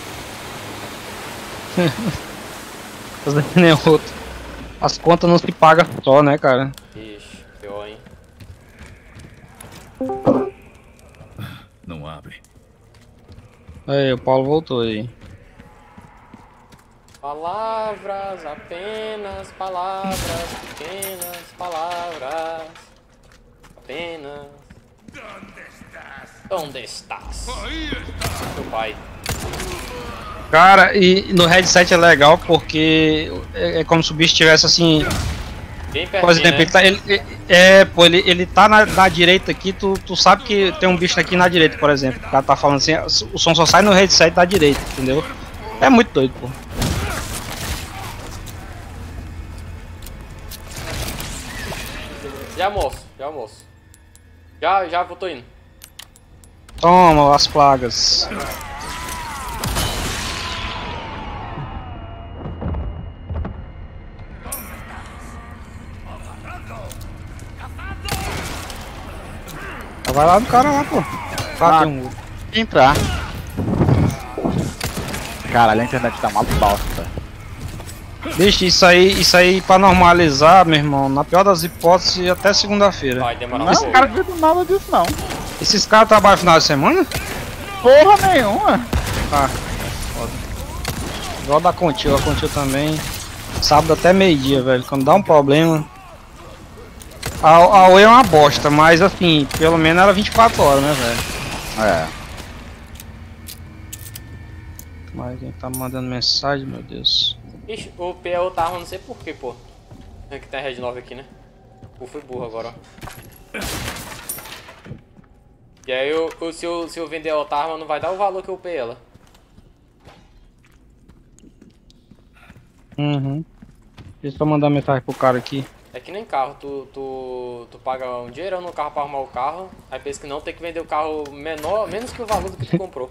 Fazer que nem outro. As contas não se pagam só, né, cara? Ixi, pior, hein? Não abre. Aí, o Paulo voltou aí. Palavras, apenas palavras, pequenas palavras. Apenas. Onde estás? Meu pai. Cara, e no headset é legal porque é, é como se o bicho estivesse assim. Bem Por pertinho, exemplo, né? ele tá, ele, ele- é, pô, ele, ele tá na, na direita aqui, tu, tu sabe que tem um bicho aqui na direita, por exemplo. O cara tá falando assim, o som só sai no headset da direita, entendeu? É muito doido, pô. Já almoço, já almoço. Já, já, eu tô indo. Toma as plagas. Vai lá do cara lá, pô. Tá, Ah. tem um. Entrar. Caralho, a internet tá uma bosta. Bicho, isso aí, isso aí pra normalizar, meu irmão, na pior das hipóteses, até segunda-feira. Vai demorar um Não, pouco. cara, não vi nada disso não. Esses caras trabalham final de semana? Porra nenhuma. Ah, foda. Igual da Contil, a Contil também. Sábado até meio-dia, velho. Quando dá um problema. A, a Oi é uma bosta, mas assim, pelo menos era vinte e quatro horas, né, velho? É. Mas quem tá mandando mensagem, meu Deus. Ixi, o P é outra arma, não sei porquê, pô. É que tem a Red nove aqui, né? Pô, fui burro agora, ó. E aí, eu, eu- se, eu, se eu vender a outra arma, não vai dar o valor que eu upei ela. Uhum. Deixa eu mandar mensagem pro cara aqui. É que nem carro, tu, tu, tu paga um dinheiro no carro pra arrumar o carro, aí pensa que não, tem que vender o carro menor, menos que o valor do que tu comprou.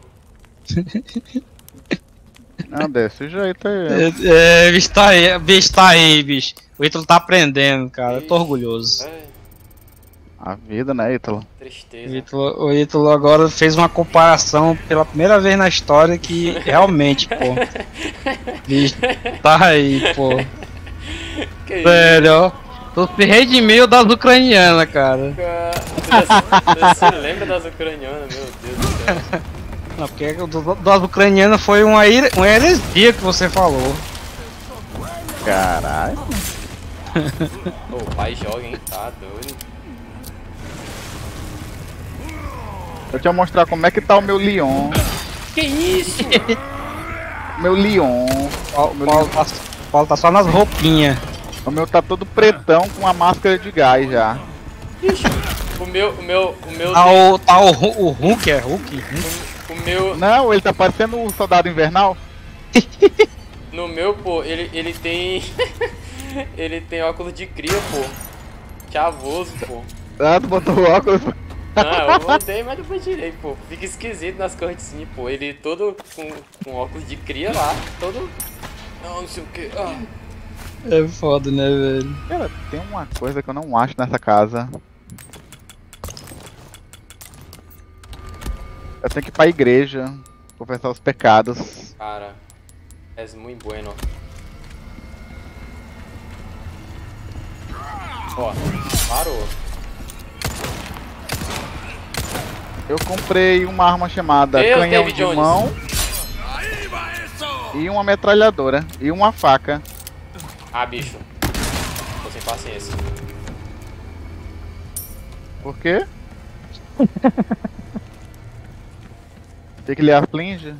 Não, desse jeito aí. É, é, bicho tá aí, bicho tá aí, bicho. O Ítalo tá aprendendo, cara. Eu tô Ixi. orgulhoso. É, A vida, né, Ítalo? O tristeza. Ítalo, o Ítalo agora fez uma comparação pela primeira vez na história que realmente, pô. Bicho, tá aí, pô. Que isso, Sério, ó. Tu se redimiu das ucranianas, cara. cara? Você lembra das ucranianas, meu Deus do céu. Não, porque do- do- das ucranianas foi uma, here- uma heresia que você falou. Caralho. Ô, o pai joga, hein? Tá doido. Deixa eu mostrar como é que tá o meu Leon. Que isso? Meu Leon. O Paulo tá, o Paulo tá só nas roupinhas. O meu tá todo pretão com a máscara de gás já. O meu, o meu, o meu, Tá o, tá o, Hu- o Hulk, é Hulk? Hulk? o meu, Não, ele tá parecendo o soldado invernal. no meu, pô, ele, ele tem, ele tem óculos de cria, pô. Chavoso, pô. Ah, tu botou o óculos. Não, eu botei, mas depois tirei, pô. Fica esquisito nas correntinhas, pô. Ele todo com, com óculos de cria lá, todo... Não, não sei o que. Ah. É foda, né, velho? Cara, tem uma coisa que eu não acho nessa casa. Eu tenho que ir pra igreja, confessar os pecados. Cara, és muito bueno. Ó, parou. Eu comprei uma arma chamada Deus, canhão David de Jones. mão e uma metralhadora e uma faca. Ah, bicho. Tô sem paciência. Por quê? Tem que ler a flinge?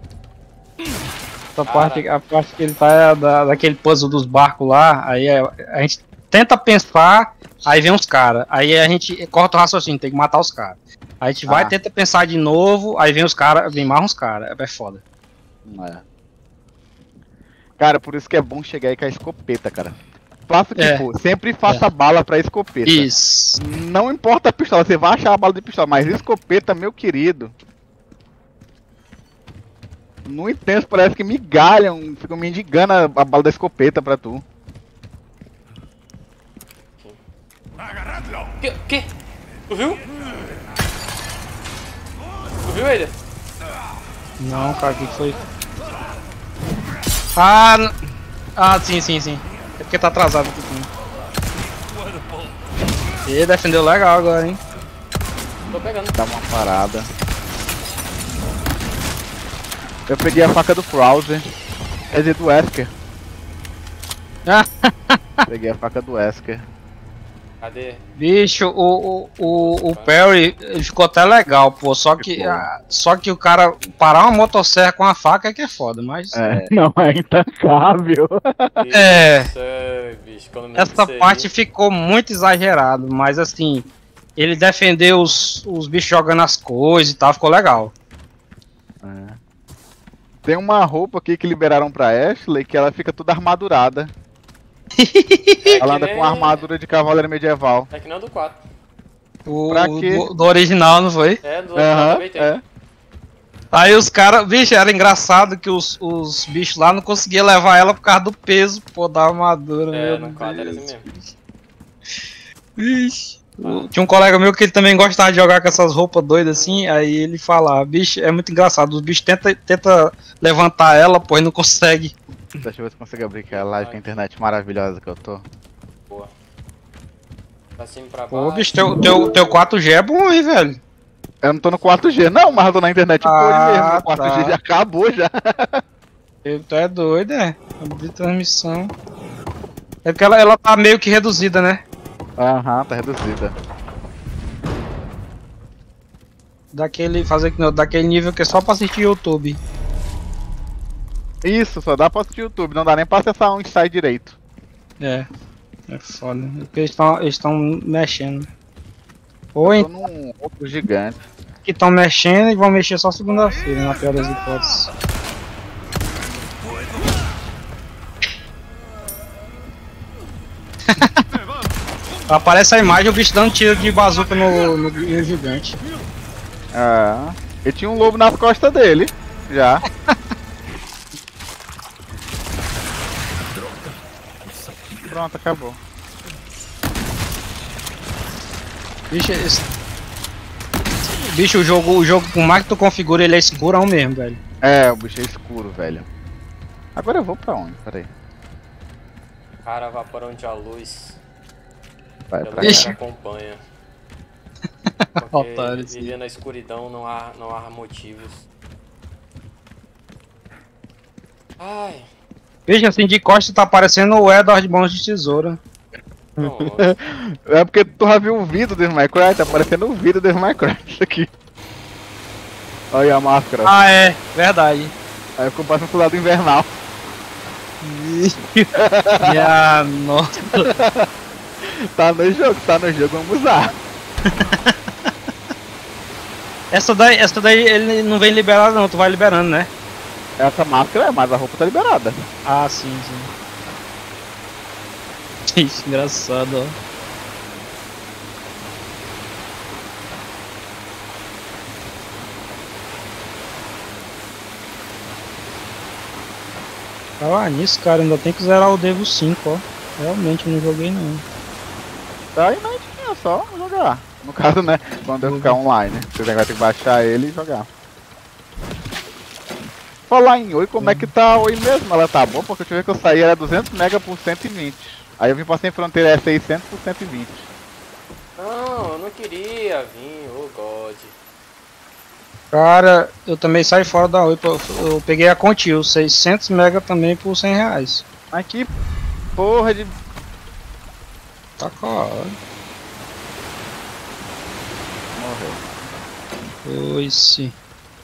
Essa parte, a parte que ele tá é da, daquele puzzle dos barcos lá, aí a, a gente tenta pensar, aí vem uns caras, aí a gente corta o raciocínio, tem que matar os caras. Aí a gente vai, Ah. tenta pensar de novo, aí vem os caras, vem mais uns caras, é foda. É. Cara, por isso que é bom chegar aí com a escopeta, cara. Faça o que É. for, sempre faça bala pra escopeta. Isso. Não importa a pistola, você vai achar a bala de pistola, mas escopeta, meu querido. No intenso parece que migalham, ficam mendigando a, a bala da escopeta pra tu. Agarradlo. Que? Que? Tu viu? Tu viu ele? Não, cara, o que foi? Ah, n- ah, sim, sim, sim. É porque tá atrasado aqui também. Ele defendeu legal agora, hein? Tô pegando. Dá uma parada. Eu peguei a faca do Krauser. Quer dizer, do Wesker. Peguei a faca do Wesker. Cadê? Bicho, o, o, o, o Perry ele ficou até legal, pô. Só que, Ficou. ah, só que o cara parar uma motosserra com a faca é que é foda, mas. É, não é intancável. É. Isso, é, bicho, quando me Essa disse aí- parte ficou muito exagerado, mas assim, ele defendeu os, os bichos jogando as coisas e tal, ficou legal. É. Tem uma roupa aqui que liberaram pra Ashley que ela fica toda armadurada. É Ela que anda nem- com armadura de cavaleiro medieval. É que não do quatro. O, Pra o quê? do, do original, não foi? É, do outro Aham, também tem. é. Aí os caras, bicho, era engraçado que os, os bichos lá não conseguiam levar ela por causa do peso, pô, da armadura. É, meu no quatro era Deus. assim mesmo. Vixe. O- Tinha um colega meu que ele também gostava de jogar com essas roupas doidas assim, aí ele falava, bicho, é muito engraçado, os bichos tentam tenta levantar ela, pô, e não consegue. Deixa eu ver se eu consigo abrir aquela live com a internet maravilhosa que eu tô. Boa. Pra cima e pra baixo. Pô, bicho, teu, teu, teu quatro G é bom, hein, velho? Eu não tô no quatro G, não, mas eu tô na internet Ah, boa mesmo. O quatro G tá. já acabou já. Eu- Tu é doido, é? Abrir transmissão. É porque ela, ela tá meio que reduzida, né? Aham, tá reduzida. Daquele, fazer, não, daquele nível que é só pra assistir YouTube. Isso, só dá pra assistir YouTube, não dá nem pra acessar onde sai direito. É. É foda. É porque eles estão eles tão mexendo. Ou Eu tô então num outro gigante. que estão mexendo e vão mexer só segunda-feira, na pior das hipóteses. Aparece a imagem o bicho dando tiro de bazuca no, no, no gigante. Ah, ele tinha um lobo nas costas dele, já. Pronto, acabou. Bicho, esse... bicho o jogo, o jogo, por mais que tu configura, ele é escurão mesmo, velho. É, o bicho é escuro, velho. Agora eu vou pra onde? Peraí. Cara, vá para onde a luz Vai pela pra Ixi. cá. acompanha. Otário, Porque sim. viver na escuridão não há, não há motivos. Ai, Bicho, assim de costa tá parecendo o Edward Mãos de Tesoura. não. É porque tu já viu o vídeo do Minecraft, tá parecendo o vídeo do Minecraft isso aqui. Olha aí a máscara. Ah, é, verdade. Aí ficou parecendo um soldado invernal. Minha nossa. Tá no jogo, tá no jogo, vamos usar. Essa daí, essa daí ele não vem liberado não, tu vai liberando, né? Essa máscara é, mas a roupa tá liberada. Ah, sim, sim. Ixi, engraçado, ó. Falar nisso, cara, ainda tem que zerar o Devo cinco, ó. Realmente não joguei não. Tá aí na editinha, só jogar. No caso, né, quando eu ficar online. Você vai ter que baixar ele e jogar. Falar em Oi, como é que tá a Oi mesmo? Ela tá boa? Porque eu tive que eu saí, era duzentos mega por cento e vinte. Aí eu vim pra Sem Fronteira, é seiscentos por cento e vinte. Não, eu não queria vir, oh god. Cara, eu também saí fora da Oi, eu, eu peguei a Contil, seiscentos mega também por cem reais. Mas que porra de... Tá caro. Morreu. Oi, sim.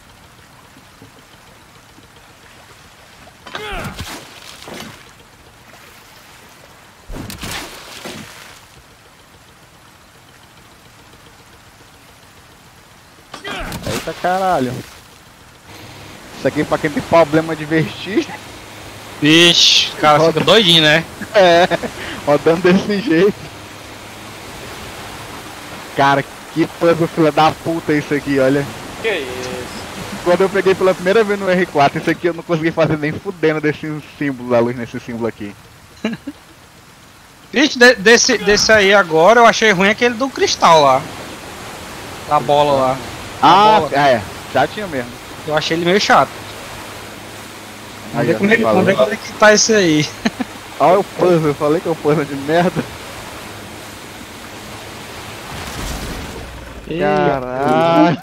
Eita caralho. Isso aqui é pra quem tem problema de vertigem. Vixe, o cara fica doidinho, né? É, rodando desse jeito. Cara, que puzzle filha da puta isso aqui, olha. Que isso? Quando eu peguei pela primeira vez no R quatro, isso aqui eu não consegui fazer nem fudendo desse símbolo da luz nesse símbolo aqui. Vixe, de- desse, desse aí agora eu achei ruim aquele do cristal lá. Da bola lá. Ah, bola. é. Já tinha mesmo. Eu achei ele meio chato. Vamos Aí, ver ó, como é, que- falou. vamos ver como é que tá esse aí. Olha o puzzle, eu falei que é um puzzle de merda. Caralho.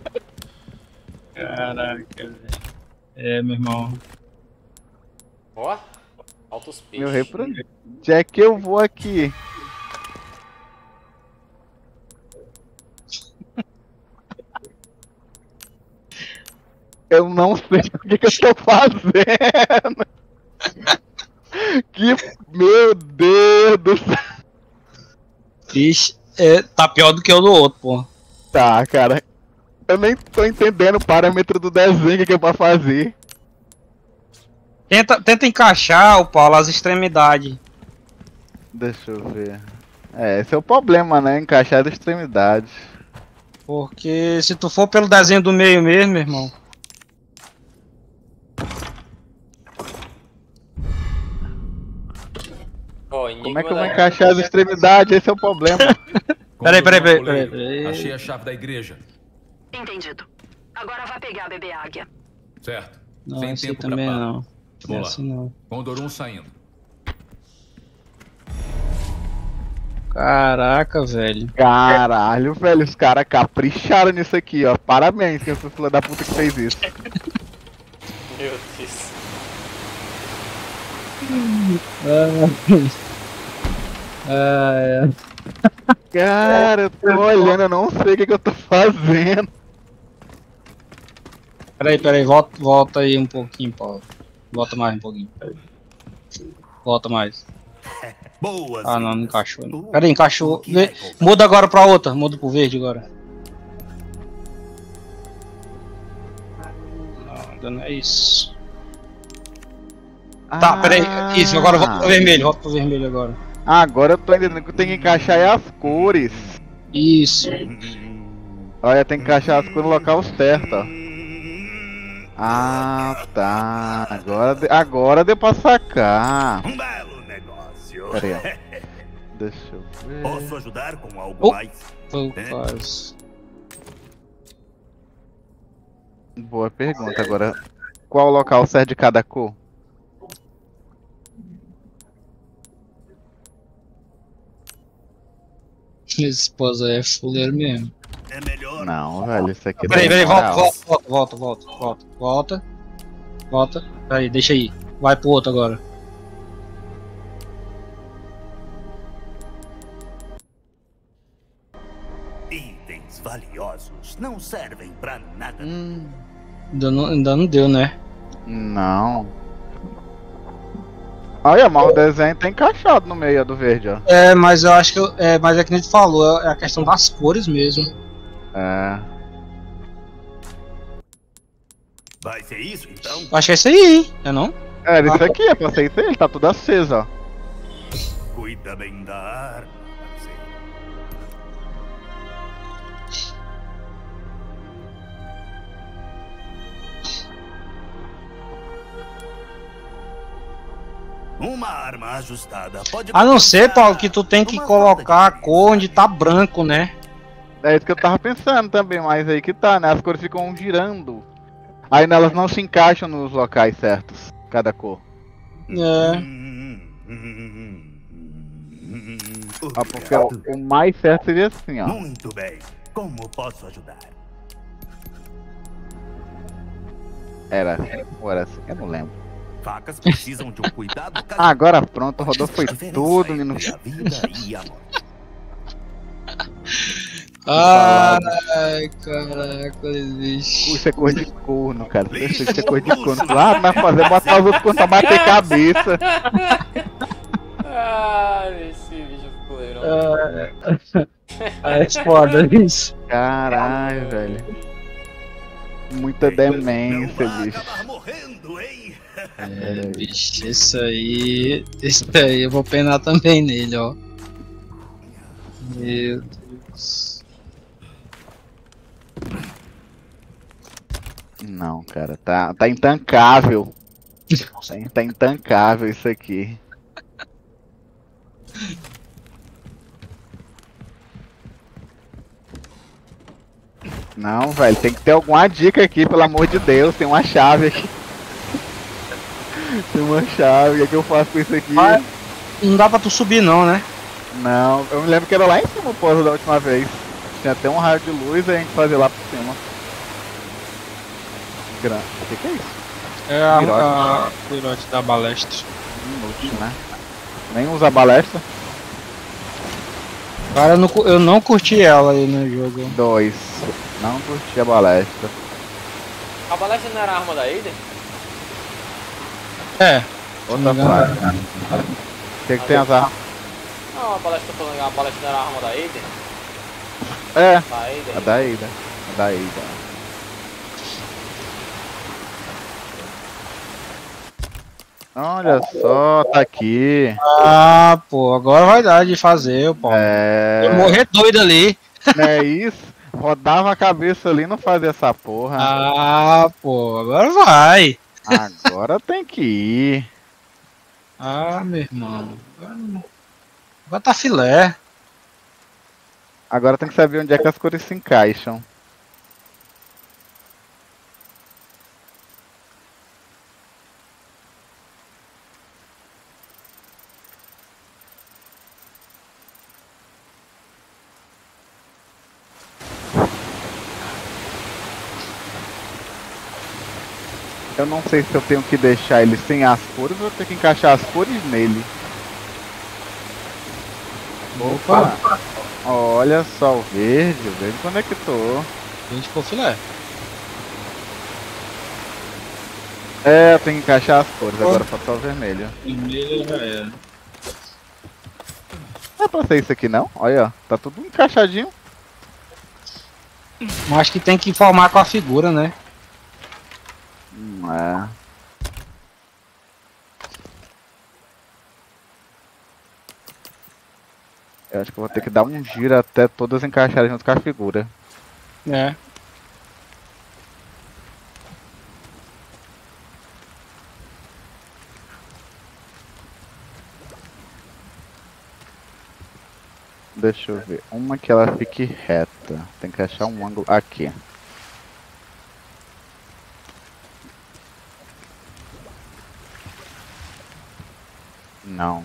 Caraca, velho. É, meu irmão. Ó, altos peixes. Meu rei, pra onde é que eu vou aqui? Eu não sei o que, que eu tô fazendo. Que. Meu Deus do céu. Vixe, é, tá pior do que o do outro, pô. Tá, cara. Eu nem tô entendendo o parâmetro do desenho que é pra fazer. Tenta, tenta encaixar, o Paulo, as extremidades. Deixa eu ver. É, esse é o problema, né? Encaixar as extremidades. Porque se tu for pelo desenho do meio mesmo, meu irmão. Ó, Como é que eu Enigma vou da- encaixar as extremidades? Esse é o problema. Peraí, peraí, peraí, Condutor peraí, Coleiro, peraí. Achei a chave da igreja. Entendido. Agora vai pegar a bebê águia. Certo. Não, Sem esse aí tempo pra também papo. não. Vou É lá. assim não. Condor um saindo. Caraca, velho. Caralho, velho, os caras capricharam nisso aqui, ó. Parabéns, quem foi o filho da puta que fez isso. Meu Deus. Ah, Cara, eu tô olhando, eu não sei o que, que eu tô fazendo. Peraí, peraí, volta, volta aí um pouquinho, Paulo. Volta mais um pouquinho. Peraí. Volta mais. Boas. Ah, não, não vindas. encaixou. Tu- Peraí, encaixou. tu que Vê- vai voltar. Muda agora pra outra, muda pro verde agora. Não, ainda não é isso. Tá, peraí. Isso, agora volta pro vermelho, volta pro vermelho agora. Agora eu tô entendendo que eu tenho que encaixar é as cores. Isso. Olha, tem que encaixar as cores no local certo, ó. Ah, tá. Agora, de- agora deu pra sacar. Um belo negócio. Pera aí, ó. Deixa eu ver. Posso ajudar com algo Oh. mais? Foi quase. Boa pergunta. Agora, qual o local certo de cada cor? Esse pós aí é fuleiro mesmo. É melhor. Não, velho, isso aqui Peraí, tem peraí, volta, moral. volta, volta, volta, volta, volta, volta. Volta. Peraí, deixa aí. Vai pro outro agora. Itens valiosos não servem pra nada. Hum, Ainda não, ainda não deu, né? não. Olha, mas o desenho tá encaixado no meio ó, do verde, ó. É, mas eu acho que. eu- É, mas é que a gente falou, é a questão das cores mesmo. É. Vai ser isso então? Acho que é isso aí, hein? É não? É, isso aqui é pra ser isso aí, ele tá tudo aceso, ó. Cuida bem da arma, parceiro. Uma arma ajustada pode. A não ser, compensar Paulo, que tu tem que uma colocar a falta de cor onde tá branco, né? É isso que eu tava pensando também, mas aí que tá, né? As cores ficam girando. Aí elas não se encaixam nos locais certos, cada cor. É. Ah, porque o, o mais certo seria assim, ó. Muito bem. Como posso ajudar? Era assim, ou era assim, eu não lembro. Facas precisam de um cuidado. Ah, agora pronto, rodou foi Diferença tudo, menino. entre a vida e a morte. Ai, caraca, bicho. Isso é cor de corno, cara. Isso é cor de corno. Ah, vai fazer, botar os outros quando pra bater cabeça. Ah, esse bicho fuleirão. Ah, é foda isso. Caralho, velho. Muita demência, Não vai bicho. acabar morrendo, hein? É, bicho, esse aí. Esse aí eu vou penar também nele, ó. Meu Deus. Não, cara, tá, tá intancável. Tá, tá intancável isso aqui. Não, velho, tem que ter alguma dica aqui, pelo amor de Deus. Tem uma chave aqui. Tem uma chave, o que, é que eu faço com isso aqui? Mas não dá pra tu subir não, né? Não, eu me lembro que era lá em cima o poço da última vez. Tinha até um raio de luz e a gente fazia lá por cima. Gran... O que, que é isso? É a Virote. a virote da balestra. Inútil, né? Nem usa balestra. Cara, eu não, cu- eu não curti ela aí no jogo. Dois. Não curti a balestra. A balestra não era a arma da Aiden? É. Outra Não, praga. O que, que tem as armas? Não, a balestra, tô falando, a balestra não era a arma da Aiden? É, Da Aiden? a da Ida. A da Ida. Olha só, tá aqui. Ah, pô, agora vai dar de fazer, pô. É. Eu morrer doido ali. Não é isso? Rodava a cabeça ali e não fazia essa porra. Ah, pô, agora vai. Agora tem que ir. Ah, meu irmão. Agora, agora tá filé. Agora tem que saber onde é que as cores se encaixam. Eu não sei se eu tenho que deixar ele sem as cores ou eu tenho que encaixar as cores nele. Opa! Olha só o verde, o verde conectou. A gente ficou filé. É, eu tenho que encaixar as cores, agora falta o vermelho. Vermelho já era. Não é pra ser isso aqui não? Olha, ó, tá tudo encaixadinho. Mas acho que tem que informar com a figura, né? Hum, é. Eu acho que eu vou ter que dar um giro até todas encaixarem junto com a figura. É. Deixa eu ver. Uma que ela fique reta. Tem que achar um ângulo aqui. Não.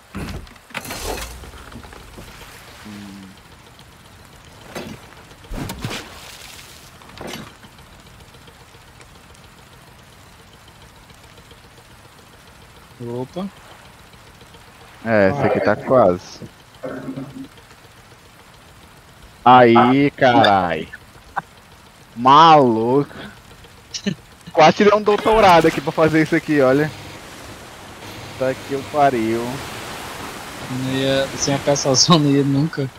Hum. Opa. É, esse aqui tá quase. Aí, carai. Maluco. Quase tirei um doutorado aqui pra fazer isso aqui, olha. Tá aqui o pariu. Não ia, sem a peça azul não ia nunca.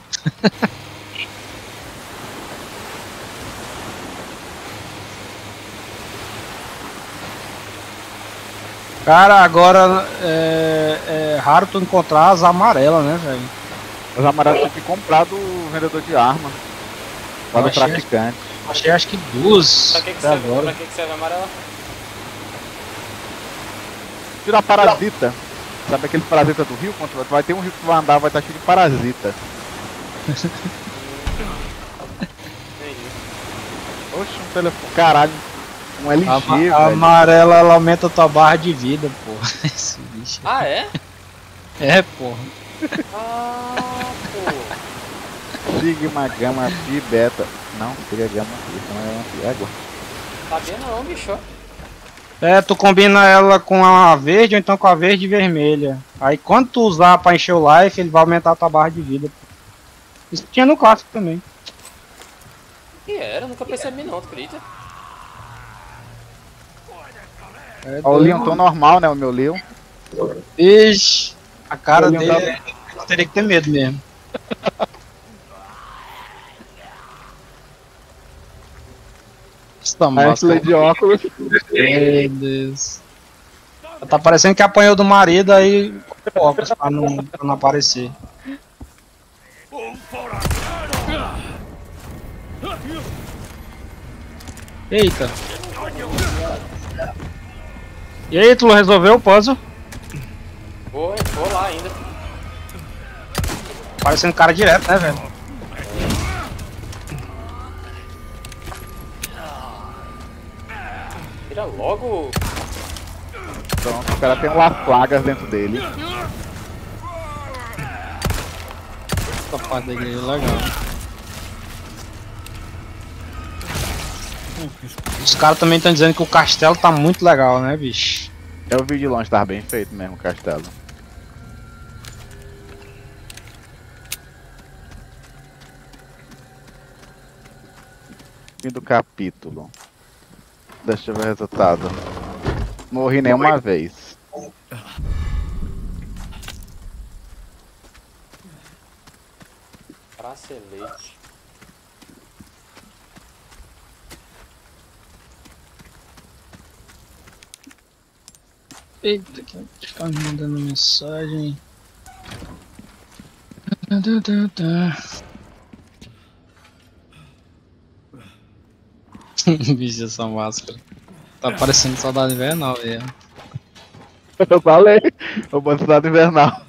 Cara, agora é, é raro tu encontrar as amarelas, né, velho? Os amarelos tem que comprar do vendedor de arma. Lá do Achei- traficante. Achei acho que duas Pra que, que, até serve, agora. pra que, que serve a amarela? Tira a parasita. Sabe aquele parasita do rio? Quando vai ter um rio que tu vai andar, vai estar cheio de parasita. Entendi. Oxe, um telefone. Caralho. Um L G, A, a velho. amarela ela aumenta a tua barra de vida, porra. Esse bicho. Ah, é? É, porra. Ah, pô. Sigma, Gama, Pi, Beta. Não, seria Gama, Pi, não é Gama, Pi, é água. Sabia não, bicho. É, tu combina ela com a verde ou então com a verde e vermelha. Aí quando tu usar pra encher o life, ele vai aumentar a tua barra de vida. Isso tinha no clássico também. Que era? Nunca percebi não, tu acredita? É, Ó, o Leon tão normal, né? O meu Leon. Ixi, a cara O Leon dele eu teria que ter medo mesmo. Essa A máscara. Ashley de óculos. Meu Deus. Tá parecendo que apanhou do marido aí óculos pra não, pra não aparecer. Eita. E aí, tu resolveu o puzzle? Vou, vou lá ainda. parecendo cara direto, né, velho? Tira logo. Pronto, o cara tem umas plagas dentro dele. Essa parte da igreja é legal. Os caras também estão dizendo que o castelo tá muito legal, né, bicho? Eu vi de longe, tava bem feito mesmo o castelo. Fim do capítulo. Deixa eu ver o resultado. Morri nenhuma vez. Bracelete. Eita, que ficar me mandando mensagem. Bicho, essa máscara. Tá parecendo Soldado Invernal, velho. Eu falei, o bando Cidade Invernal.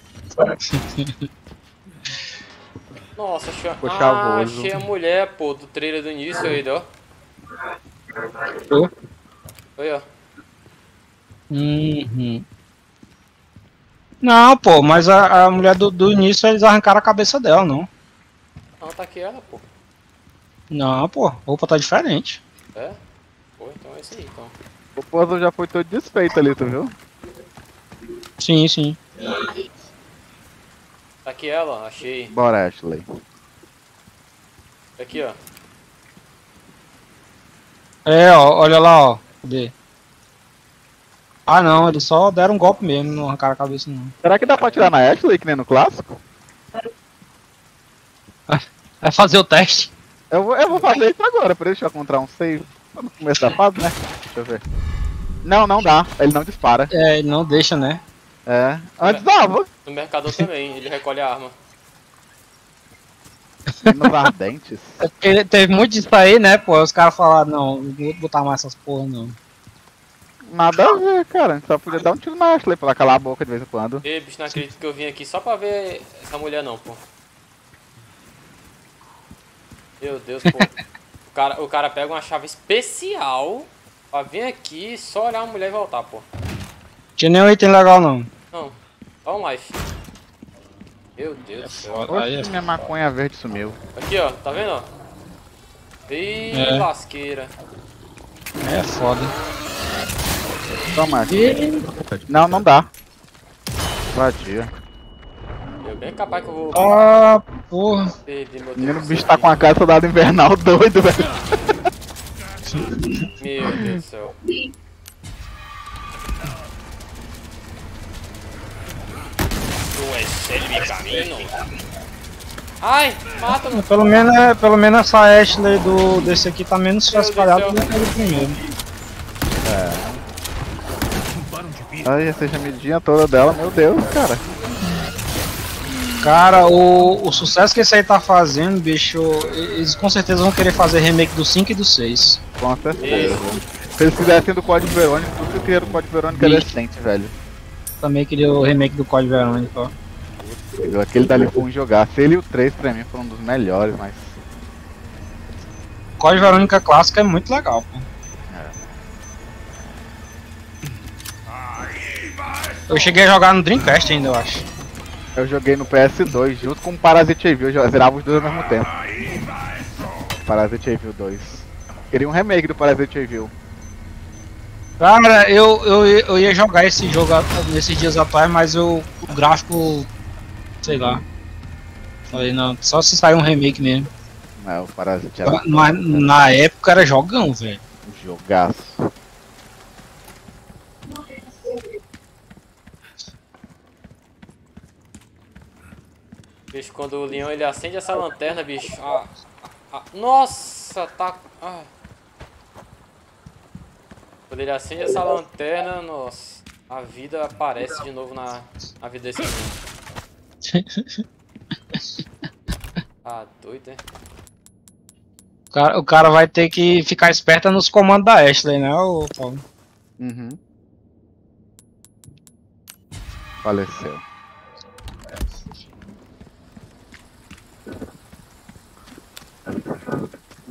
Nossa, achei, Ficou ah, chavoso. achei a mulher, pô, do trailer do início aí, ó. Oh. Oi, ó. Uhum. Não, pô, mas a, a mulher do, do início eles arrancaram a cabeça dela, não. Não, tá aqui ela, pô. Não, pô, a roupa tá diferente. É? Pô, então é isso aí, então. O puzzle já foi todo desfeito ali, tu viu? Sim, sim. Tá aqui ela, achei. Bora, Ashley. Aqui, ó. É, ó, olha lá, ó. Cadê? Ah não, eles só deram um golpe mesmo, não arrancaram a cabeça não. Será que dá pra tirar na Ashley, que nem no clássico? Vai fazer o teste. Eu vou, eu vou fazer isso agora, pra deixa eu encontrar um save. Tá no começo da fase, né? Deixa eu ver. Não, não dá. Ele não dispara. É, ele não deixa, né? É. Antes dava. No mercador também, ele recolhe a arma. Nos ardentes. É porque teve muito disso aí, né, pô? Os caras falaram, não, não vou botar mais essas porra não. Nada a ver, cara. A gente só podia dar um tiro na Ashley pra ela calar a boca de vez em quando. Ei, bicho, não acredito que eu vim aqui só pra ver essa mulher não, pô. Meu Deus, pô. O cara, o cara pega uma chave especial pra vir aqui, só olhar uma mulher e voltar, pô. Tinha nenhum item legal não. Não, só um life. Meu Deus do céu. Foda. Aí é- Oxe, minha maconha verde sumiu. Aqui, ó, tá vendo, ó? Ih, É. lasqueira. É foda. Toma, Ashley. Não, não dá. Vadia. Eu bem capaz que eu vou Ah, porra. perder meu O menino tempo. bicho tá com a cara soldado invernal doido, velho. Meu Deus do céu. Tu é sério, meu caminho? Ai, mata, mano. Pelo menos, é- pelo menos essa Ashley do, desse aqui tá menos Deus do espalhada céu. do que a do primeiro. Ai, essa gemidinha toda dela, meu Deus, cara. Cara, o, o sucesso que esse aí tá fazendo, bicho, eles com certeza vão querer fazer remake do cinco e do seis. Com certeza. Se eles fizessem do Código Verônica, tudo que eu queria do Código Verônica é Sim. decente, velho. Também queria o remake do Código Verônica, ó. Aquele dali foi um jogar. Se ele e o três pra mim foram um dos melhores, mas. Código Verônica clássico é muito legal, pô. Eu cheguei a jogar no Dreamcast ainda, eu acho. Eu joguei no P S dois junto com o Parasite Evil, eu zerava os dois ao mesmo tempo. Parasite Evil dois. Queria um remake do Parasite Evil. Cara, eu, eu, eu ia jogar esse jogo a- nesses dias atuais, mas eu, o gráfico, sei lá. Falei, não, só se sair um remake mesmo. Não, o Parasite era Na, na época era jogão, velho. um jogaço. Bicho, quando o leão ele acende essa lanterna, bicho. Ah, ah, nossa, tá. Ah. Quando ele acende essa lanterna, nossa. A vida aparece de novo na, na vida desse mundo. Ah, doido, né? O cara, o cara vai ter que ficar esperto nos comandos da Ashley, né, ô Paulo? Uhum. Faleceu.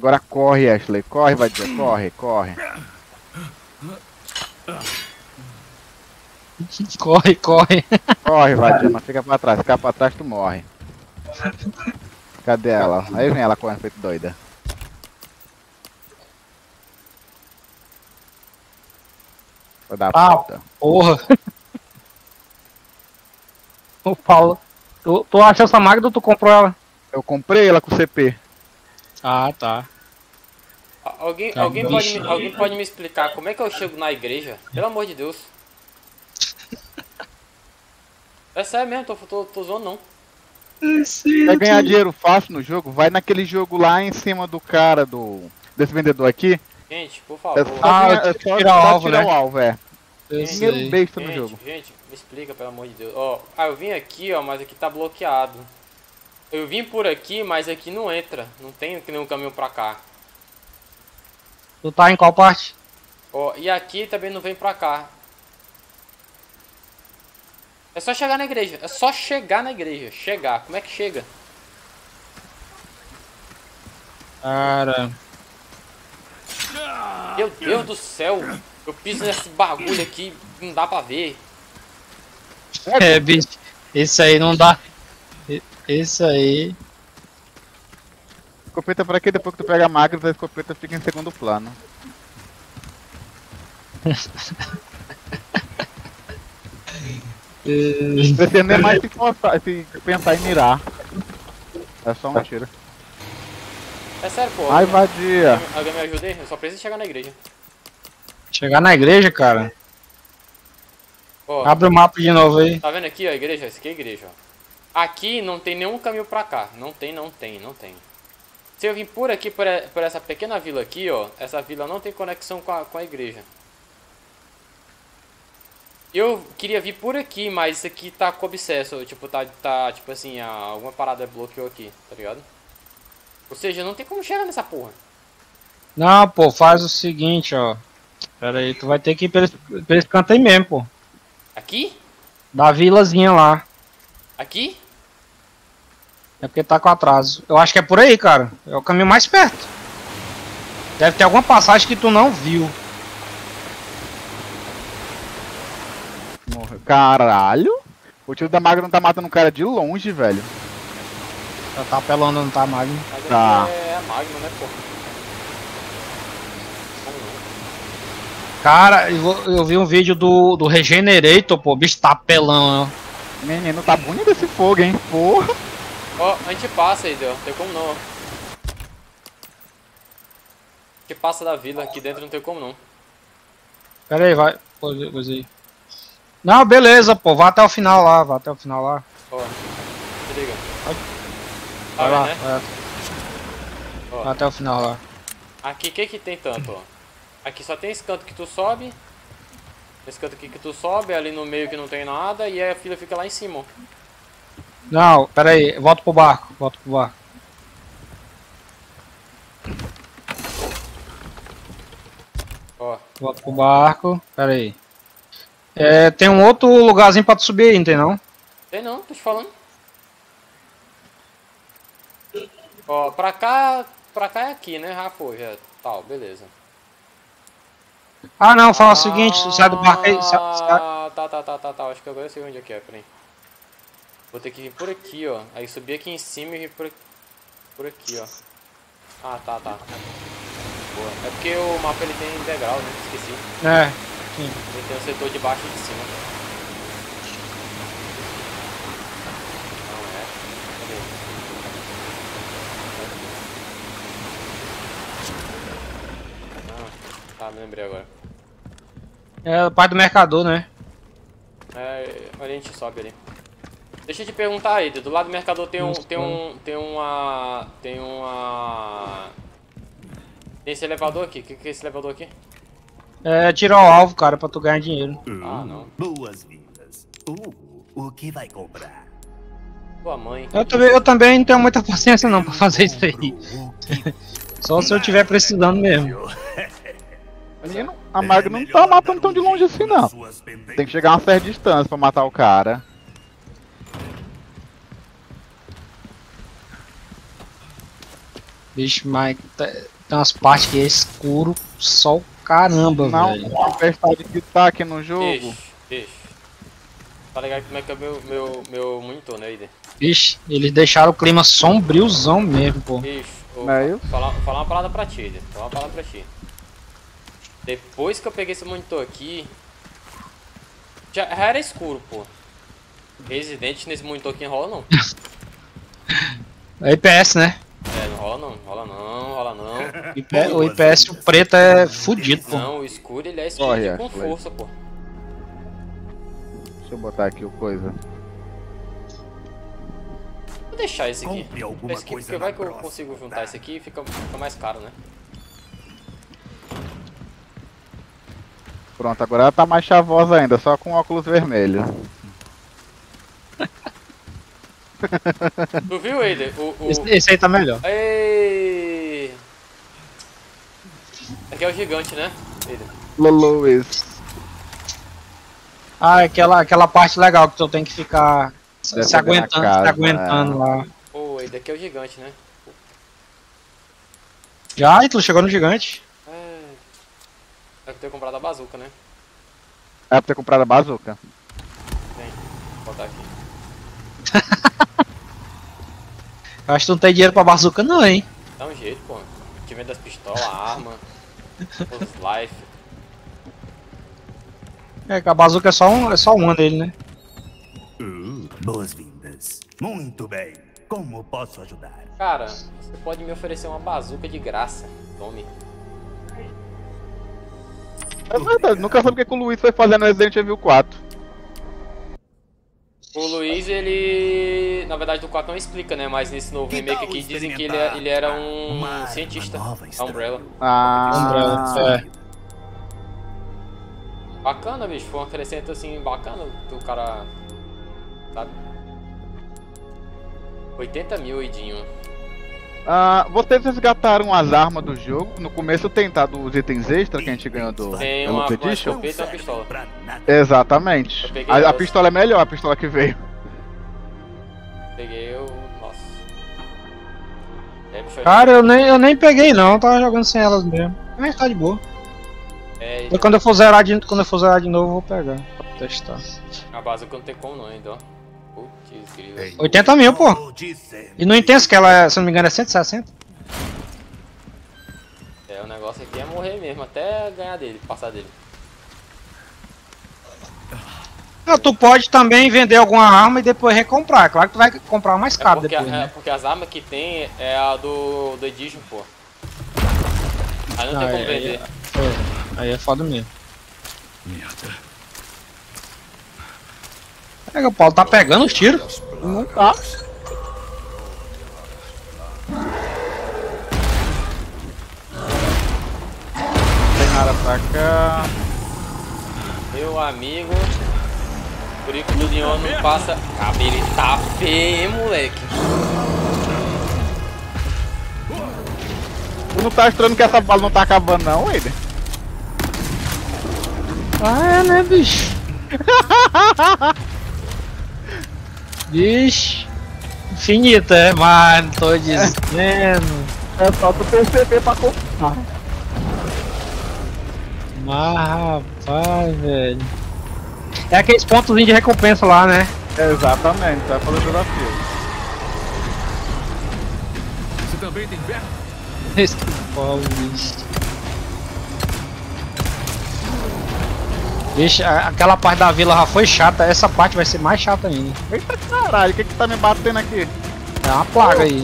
Agora corre, Ashley. Corre, vadia. Corre, corre. Corre, corre. Corre, vadia. Não fica pra trás. Ficar pra trás, tu morre. Cadê ela? Aí vem ela correndo feito doida. Vou dar Ah, puta. porra. Ô, Paulo. Tu, tu achou essa máquina ou tu comprou ela? Eu comprei ela com C P. Ah, tá. A- Alguém, Tá alguém, bom. pode, me- alguém pode me explicar como é que eu chego na igreja? Pelo amor de Deus. É sério mesmo, tô, tô, tô zoando não. Quer ganhar dinheiro fácil no jogo? Vai naquele jogo lá em cima do cara, do desse vendedor aqui. Gente, por É favor. só, Ah, ganhar- é só, tirar o só alvo, tirar né? o alvo, é. Eu Dinheiro sei. besta no Gente, jogo. gente, me explica, pelo amor de Deus. Ó, ah, eu vim aqui, ó, mas aqui tá bloqueado. Eu vim por aqui, mas aqui não entra. Não tem nenhum caminho pra cá. Tu tá em qual parte? Ó, e aqui também não vem pra cá. É só chegar na igreja. É só chegar na igreja. Chegar. Como é que chega? Cara. Meu Deus do céu. Eu piso nesse bagulho aqui. Não dá pra ver. É, bicho. Esse aí não dá. E- Esse aí. Escopeta pra quê? Depois que tu pega a máquina, a escopeta fica em segundo plano. eh, Precisa nem mais se, forçar, se pensar em mirar. É só um tiro. É sério, pô. Ai, Alguém, vadia. alguém me ajuda aí? Eu só preciso chegar na igreja. Chegar na igreja, cara. Ó, Abre o mapa de novo aí. tá vendo aqui, ó, a igreja? Essa aqui é a igreja, ó. Aqui não tem nenhum caminho pra cá. Não tem, não tem, não tem. Se eu vim por aqui, por, e- por essa pequena vila aqui, ó. Essa vila não tem conexão com a, com a igreja. Eu queria vir por aqui, mas isso aqui tá com obsesso. Tipo, tá, tá tipo assim, a- alguma parada bloqueou aqui, tá ligado? Ou seja, não tem como chegar nessa porra. Não, pô, faz o seguinte, ó. Pera aí, tu vai ter que ir pra esse, pra esse canto aí mesmo, pô. Aqui? Da vilazinha lá. Aqui? É porque tá com atraso. Eu acho que é por aí, cara. É o caminho mais perto. Deve ter alguma passagem que tu não viu. Morreu. Caralho. O tiro da magra não tá matando o cara de longe, velho. Já tá apelando, não tá mais. Né? Mas Tá. aqui é a Magno, né, porra? Como não? Cara, eu, vou- eu vi um vídeo do, do Regenerator, pô. O bicho tá apelão, ó. Menino, tá bonito esse fogo, hein? Porra. Ó, a gente passa aí, Del. Não tem como não, ó. A gente passa da vila, aqui dentro não tem como não. Pera aí, vai. Coisa coisa aí. Não, beleza, pô. Vai até o final lá. Vai até o final lá. Ó, se liga. Tá Vai lá. vendo, né? Vai, Ó, vai até o final lá. aqui, o que que tem tanto, ó? Aqui só tem esse canto que tu sobe. Esse canto aqui que tu sobe, ali no meio que não tem nada. E aí a fila fica lá em cima, ó. Não, pera aí. Volta pro barco. Volta pro barco. Ó, Volta pro barco. Pera aí. É, tem um outro lugarzinho pra tu subir aí, não tem não? tem não, tô te falando. Ó, pra cá, pra cá é aqui, né? Já foi, já. Tal, beleza. Ah, não. Fala o seguinte. Tu sai do barco aí. Sai, sai. Ah, tá, tá, tá, tá, tá. Acho que agora eu sei onde é que é, peraí. Vou ter que vir por aqui, ó. Aí subir aqui em cima e vir por aqui, por aqui, ó. Ah, tá, tá. Boa. É porque o mapa ele tem degrau, né? Esqueci. É. Ele tem o setor de baixo e de cima. Não é? Cadê? Ah, tá, me lembrei agora. É o pai do mercador, né? É, a gente sobe ali. Deixa eu te perguntar aí, do lado do mercador tem um, tem um, tem uma, tem uma, tem esse elevador aqui, o que, que é esse elevador aqui? É tirar o alvo, cara, pra tu ganhar dinheiro. Ah, não. Boas-vindas. Uh, o que vai comprar? Tua mãe. Eu também, eu também não tenho muita paciência não pra fazer isso aí. O que Só se eu tiver precisando mesmo. Menino, a magra não tá matando tão de longe assim, não. Tem que chegar a uma certa distância pra matar o cara. Bicho, Mike, tá- Tem umas partes que é escuro, só o caramba, Não, velho. a tempestade que tá aqui no jogo. Ixi, ixi. Tá ligado como é que é o meu, meu, meu monitor, né, Ida? Ixi, eles deixaram o clima sombriozão mesmo, pô. Ixi, vou Não é isso? falar, falar uma parada pra ti, Ida. Falar uma parada pra ti. Depois que eu peguei esse monitor aqui, já, já era escuro, pô. Resident nesse monitor aqui não rola não. É I P S, né? É, não rola não, rola não, rola não. I P- o I P S, o preto é fudido, pô. Não, o escuro ele é escuro Olha, com foi. força, pô. Deixa eu botar aqui o coisa. Vou deixar esse aqui. Compre alguma Esse aqui coisa porque vai na que eu próxima, consigo juntar tá? esse aqui e fica, fica mais caro, né? Pronto, agora ela tá mais chavosa ainda, só com óculos vermelhos. Tu viu, Eider? O, o... Esse, esse aí tá melhor. Ei! Aqui é o gigante, né? Eider. Loloes. Ah, aquela, aquela parte legal que tu tem que ficar se Deve se ser na aguentando, casa, se aguentando é. lá. Pô, Eider, aqui é o gigante, né? Já, e tu chegou no gigante. É. É que eu tenho comprado a bazuca, né? É pra ter comprado a bazuca. Vem, vou botar aqui. Eu acho que tu não tem dinheiro pra bazuca não, hein. Dá um jeito, pô. Time das pistolas, a arma, os life. É que a bazuca é só, um, é só uma dele, né? Uh, boas-vindas. Muito bem. Como posso ajudar? Cara, você pode me oferecer uma bazuca de graça. Tome. É verdade, nunca soube o que que o Luiz foi fazer no Resident Evil quatro. O Luiz, ele... Na verdade, do quatro não explica, né? Mas nesse novo Que remake tal aqui dizem que ele, experimentar é- ele era uma um arma cientista. nova, A estranha? Umbrella. Ah, É. Bacana, bicho. Foi um acrescento assim bacana do cara. Sabe? oitenta mil, Idinho. ah, vocês resgataram as armas do jogo? No começo tem tá dos itens extras que a gente ganhou do Tem da uma, Loot uma Edition? escopeta e uma pistola. Pra nada. Exatamente. Eu peguei A, a elas. pistola é melhor, a pistola que veio. Peguei o. Nossa. É, bicho, Cara, eu nem, eu nem peguei não, eu tava jogando sem elas mesmo. Mas tá de boa. é, E quando eu for zerar de, quando eu for zerar de novo, eu vou pegar. Pra testar. a bazuca não tem como não ainda, ó. Putz, grila. oitenta mil, pô. Tô dizendo. E no intenso, que ela é, se não me engano, é cento e sessenta. É, o negócio aqui é morrer mesmo, até ganhar dele, passar dele. Ah, tu pode também vender alguma arma e depois recomprar. Claro que tu vai comprar mais É caro porque, depois, a- é né? porque as armas que tem é a do, do Edition, pô. Aí não Ah, tem como é, vender. É, aí é foda mesmo. Merda. É que o Paulo tá pegando os tiros. Não tá. Tem nada pra cá. Meu amigo, o Rico do Leon não passa. Cabelo tá feio, hein, moleque. Tu não tá mostrando que essa bala não tá acabando não, Eider? Ah, é, né, bicho? Bicho. Infinita, é, mas não tô dizendo. É só tu perceber pra comprar. Mas, rapaz, velho. É aqueles pontos de recompensa lá, né? Exatamente, vai fazer o desafio. Você também tem perna? Esse Paulo, bicho. Bicho, a- aquela parte da vila já foi chata, essa parte vai ser mais chata ainda. Eita caralho, o que que tá me batendo aqui? É uma plaga aí.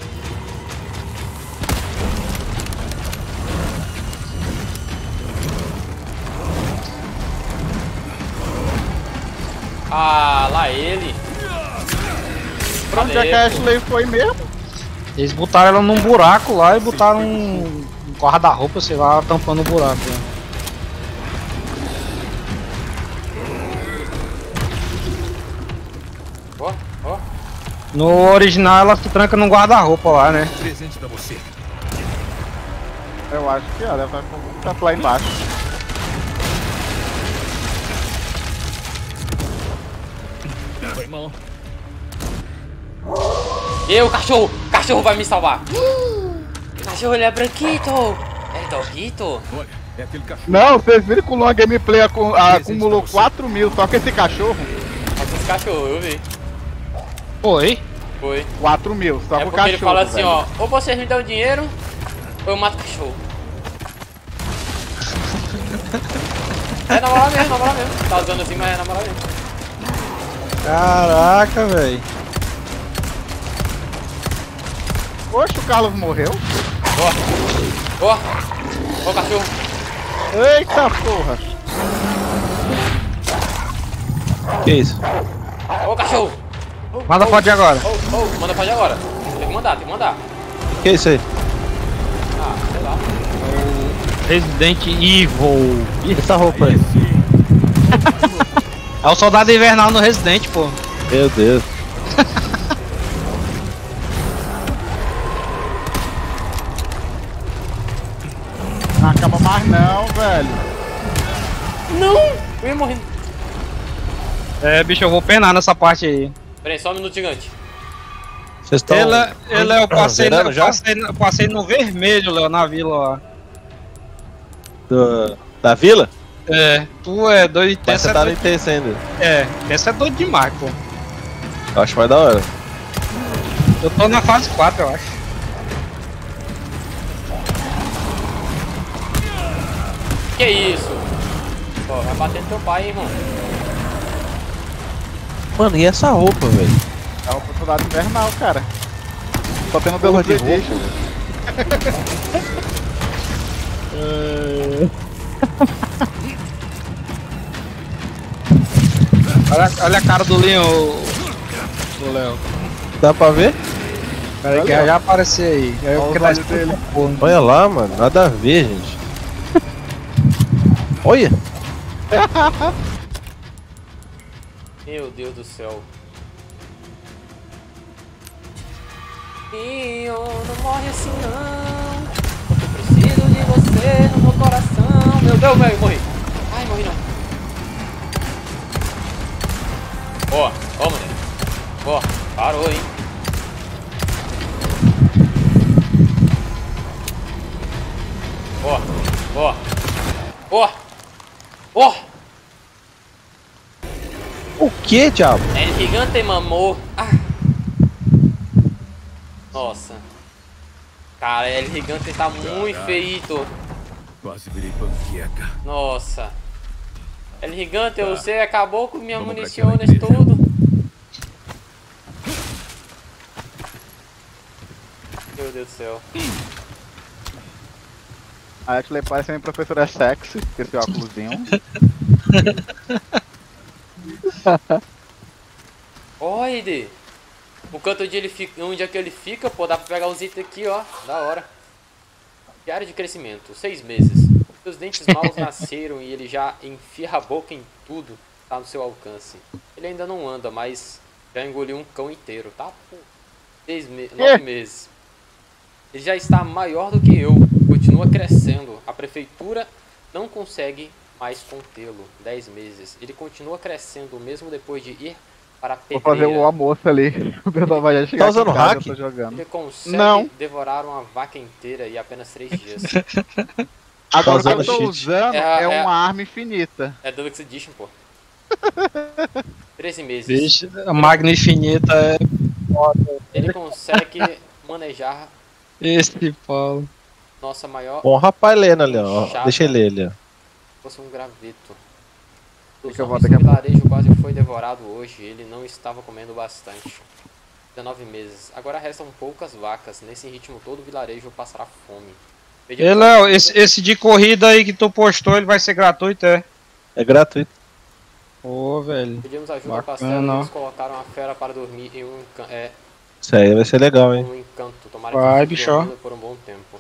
Ah, lá ele. Pra onde é que a Ashley foi mesmo? Eles botaram ela num buraco lá e botaram um, um guarda-roupa, sei lá, tampando o buraco. Né? Ó, ó. No original ela se tranca num guarda-roupa lá, né? Presente pra você. Eu acho que é, deve estar lá embaixo. Foi mal. Eu, cachorro! Cachorro vai me salvar! Cachorro, ele é branquito. É doguito. Olha, é aquele cachorro. Não, vocês viram que o Long Gameplay acu- acumulou quatro mil só com esse cachorro? Nossa, esse cachorro, eu vi. Foi? Foi. quatro mil só É com o porque cachorro. ele fala assim, velho. ó. Ou vocês me dão dinheiro, ou eu mato o cachorro. É na moral mesmo, na moral mesmo. Tá usando assim, mas é na moral mesmo. Caraca, velho. Poxa, o Carlos morreu? Ó. Ó. Ó o cachorro. Eita porra! Que isso? Ó o cachorro. Manda pode agora. Ô, ô, manda pode agora. Tem que mandar, tem que mandar. Que isso aí? Ah, sei lá. Resident Evil. Ih, essa roupa aí. É o soldado invernal no Resident, pô. Meu Deus. Não acaba mais não, velho. Não! Eu ia morrer. É, bicho, eu vou penar nessa parte aí. Pera aí, só um minuto gigante. Vocês estão. Ele, é- ele é, eu passei, zerando eu já? passei, eu passei no vermelho, Léo, na vila lá. Do- da vila? É, tu é doido e Mas tenso você é tá no doido. intenso ainda. É, tenso é doido demais, pô. Eu acho mais da hora. Eu tô na fase quatro, eu acho. Que isso? Ó, vai bater no teu pai, hein, irmão. Mano, e essa roupa, velho? É uma oportunidade invernal, cara. Só tendo Porra Deluxe de roupa, Edition. Olha, olha a cara do Leon, o Léo. Dá pra ver? Peraí que Olha. já apareceu aí. Eu Olha os quero olhos dele. Olha lá, mano. Nada a ver, gente. Olha. Meu Deus do céu. Leon, não morre assim não. Eu preciso de você no meu coração. Meu Deus, velho, morri. Ai, morri não. Ó, ó, mano. Ó, parou, hein. Ó, ó. Ó. Ó. O que, diabo? El gigante mamou. Ah. Nossa. Cara, El gigante tá muito feito. Quase virei panqueca. Nossa. El gigante, você acabou com minha Vamos pra munições aquela igreja. tudo. Meu Deus do céu. A Ashley parece minha professora sexy, com esse óculosinho. Ó, Ed. O canto onde ele fica, onde é que ele fica, pô, dá pra pegar os itens aqui, ó. Da hora. Diário de crescimento, seis meses. Seus dentes maus nasceram e ele já enfia a boca em tudo. Tá no seu alcance. Ele ainda não anda, mas já engoliu um cão inteiro, tá? Pô. Seis me nove meses. Ele já está maior do que eu. Continua crescendo. A prefeitura não consegue mais contê-lo. Dez meses. Ele continua crescendo mesmo depois de ir para a Vou pedreira. fazer o almoço ali. O pessoal vai já chegar Tá aqui usando em casa, hack? eu tô jogando. Ele consegue Não. devorar uma vaca inteira em apenas três dias. Agora o que usando eu tô cheat. usando É é, a- é a- uma arma infinita. É Deluxe Edition, pô. treze meses. Bicho, a Magna Infinita é Ele consegue manejar esse Paulo. nossa maior... Bom, rapaz lendo ali, ó. Chata. Deixa ele ler ali, ó. fosse um graveto. Os que eu vou homens daqui do a pouco. vilarejo quase foi devorado hoje. Ele não estava comendo bastante. dezenove meses. Agora restam poucas vacas. Nesse ritmo todo o vilarejo passará fome. Pedi Ei, Léo, esse, esse de corrida aí que tu postou, ele vai ser gratuito, é? É gratuito. Ô, velho. Pedimos ajuda ao Bacana, castelo e ó. eles colocaram a fera para dormir em um, encan- é, Isso aí vai ser legal, hein? um encanto. Tomara Vai, que fique bicho, ó. dormindo por um bom tempo.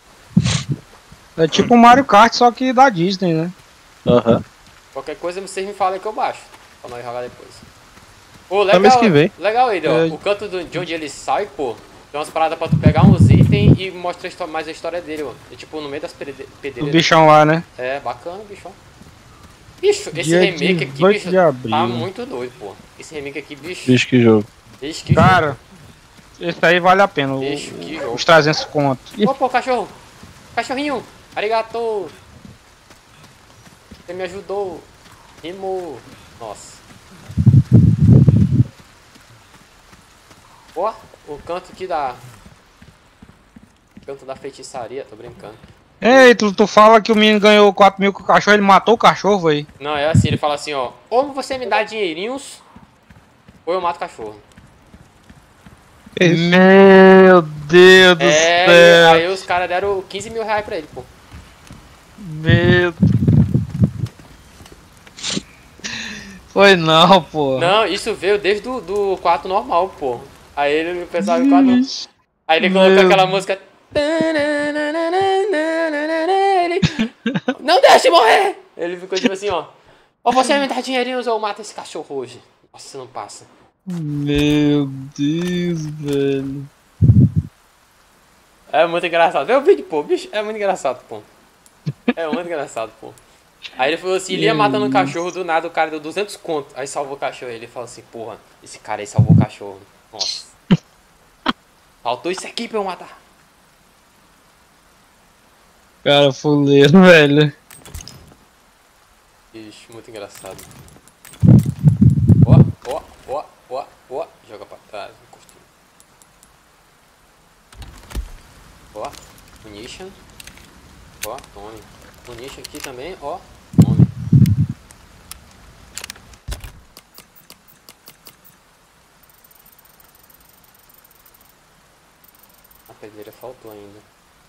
É tipo o Mario Kart, só que da Disney, né? Aham. Qualquer coisa vocês me falem que eu baixo. Pra nós jogar depois. Ô, Pra mês legal, que vem. legal ele, ó. É. O canto do, de onde ele sai, pô. Tem umas paradas pra tu pegar uns itens e mostra a histó- mais a história dele, ó. E, tipo, no meio das pede- O pedreiras. bichão lá, né? É, bacana, bicho. ó. Bicho, esse Dia remake aqui, dezoito bicho, de abril. tá muito doido, pô. Esse remake aqui, bicho. Bicho que jogo. Desde que Cara, Esse aí vale a pena. o- Ixi, que jogo. Os trezentos conto. Ih, Opa, cachorro! Cachorrinho! Arigato! Você me ajudou! Rimo! Nossa! Ó, o canto aqui da... O canto da feitiçaria, tô brincando. Ei, tu, tu fala que o menino ganhou quatro mil com o cachorro, ele matou o cachorro aí. Não, é assim, ele fala assim, ó. Ou você me dá dinheirinhos, ou eu mato o cachorro. Meu Deus do É, céu. aí os caras deram quinze mil reais pra ele, pô. Meu... Foi não, pô. Não, isso veio desde do, do quarto normal, pô. Aí ele, o pessoal do quarto... Aí ele colocou Meu- aquela música... Ele... Não deixe morrer! Ele ficou tipo assim, ó. Ou você me dá dinheirinhos ou eu mato esse cachorro hoje. Nossa, não passa. Meu Deus, velho. É muito engraçado. Vê o vídeo, pô. Bicho, é muito engraçado, pô. É muito engraçado, pô. Aí ele falou assim, ele ia matando um cachorro, do nada o cara deu duzentos conto. Aí salvou o cachorro. Aí ele falou assim, porra, esse cara aí salvou o cachorro. Nossa. Faltou isso aqui pra eu matar. Cara, fuleiro, velho. Ixi, muito engraçado. Ó, ó, ó, ó, ó. Joga pra trás, encostou. Ó, munition. Ó, tome. Munition aqui também, ó. Tome. A pedreira faltou ainda.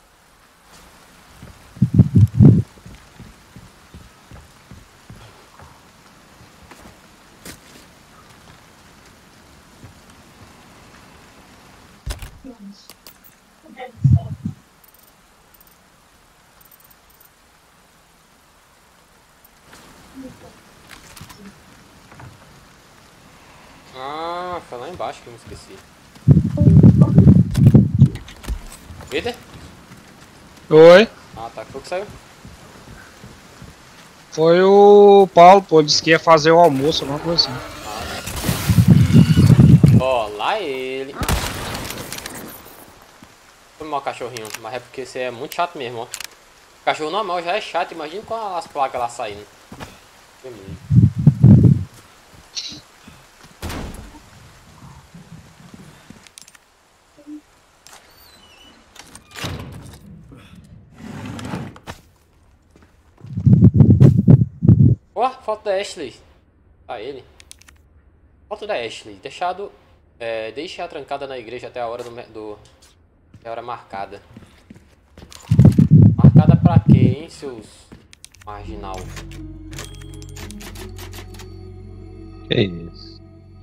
Ah, foi lá embaixo que eu me esqueci. Peter? Oi? Ah, tá. Foi o que saiu? Foi o Paulo, pô, disse que ia fazer o almoço, alguma coisa assim. Ó, lá ele. Foi mal cachorrinho, mas é porque você é muito chato mesmo, ó. Cachorro normal já é chato, imagina com as placas lá saindo. Beleza. Ó, foto da Ashley. Ah, ele. Foto da Ashley. Deixado. É, deixe a trancada na igreja até a hora do. do até a hora marcada. Marcada pra quê, hein, seus. Marginal. Que isso?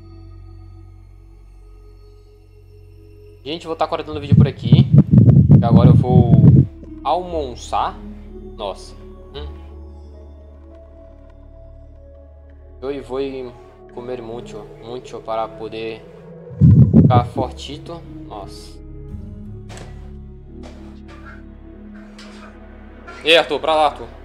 Gente, vou estar cortando o vídeo por aqui. E agora eu vou almoçar. Nossa. Hum. Eu vou comer muito, muito para poder ficar fortito. Nossa. E aí, Arthur, pra lá, Arthur.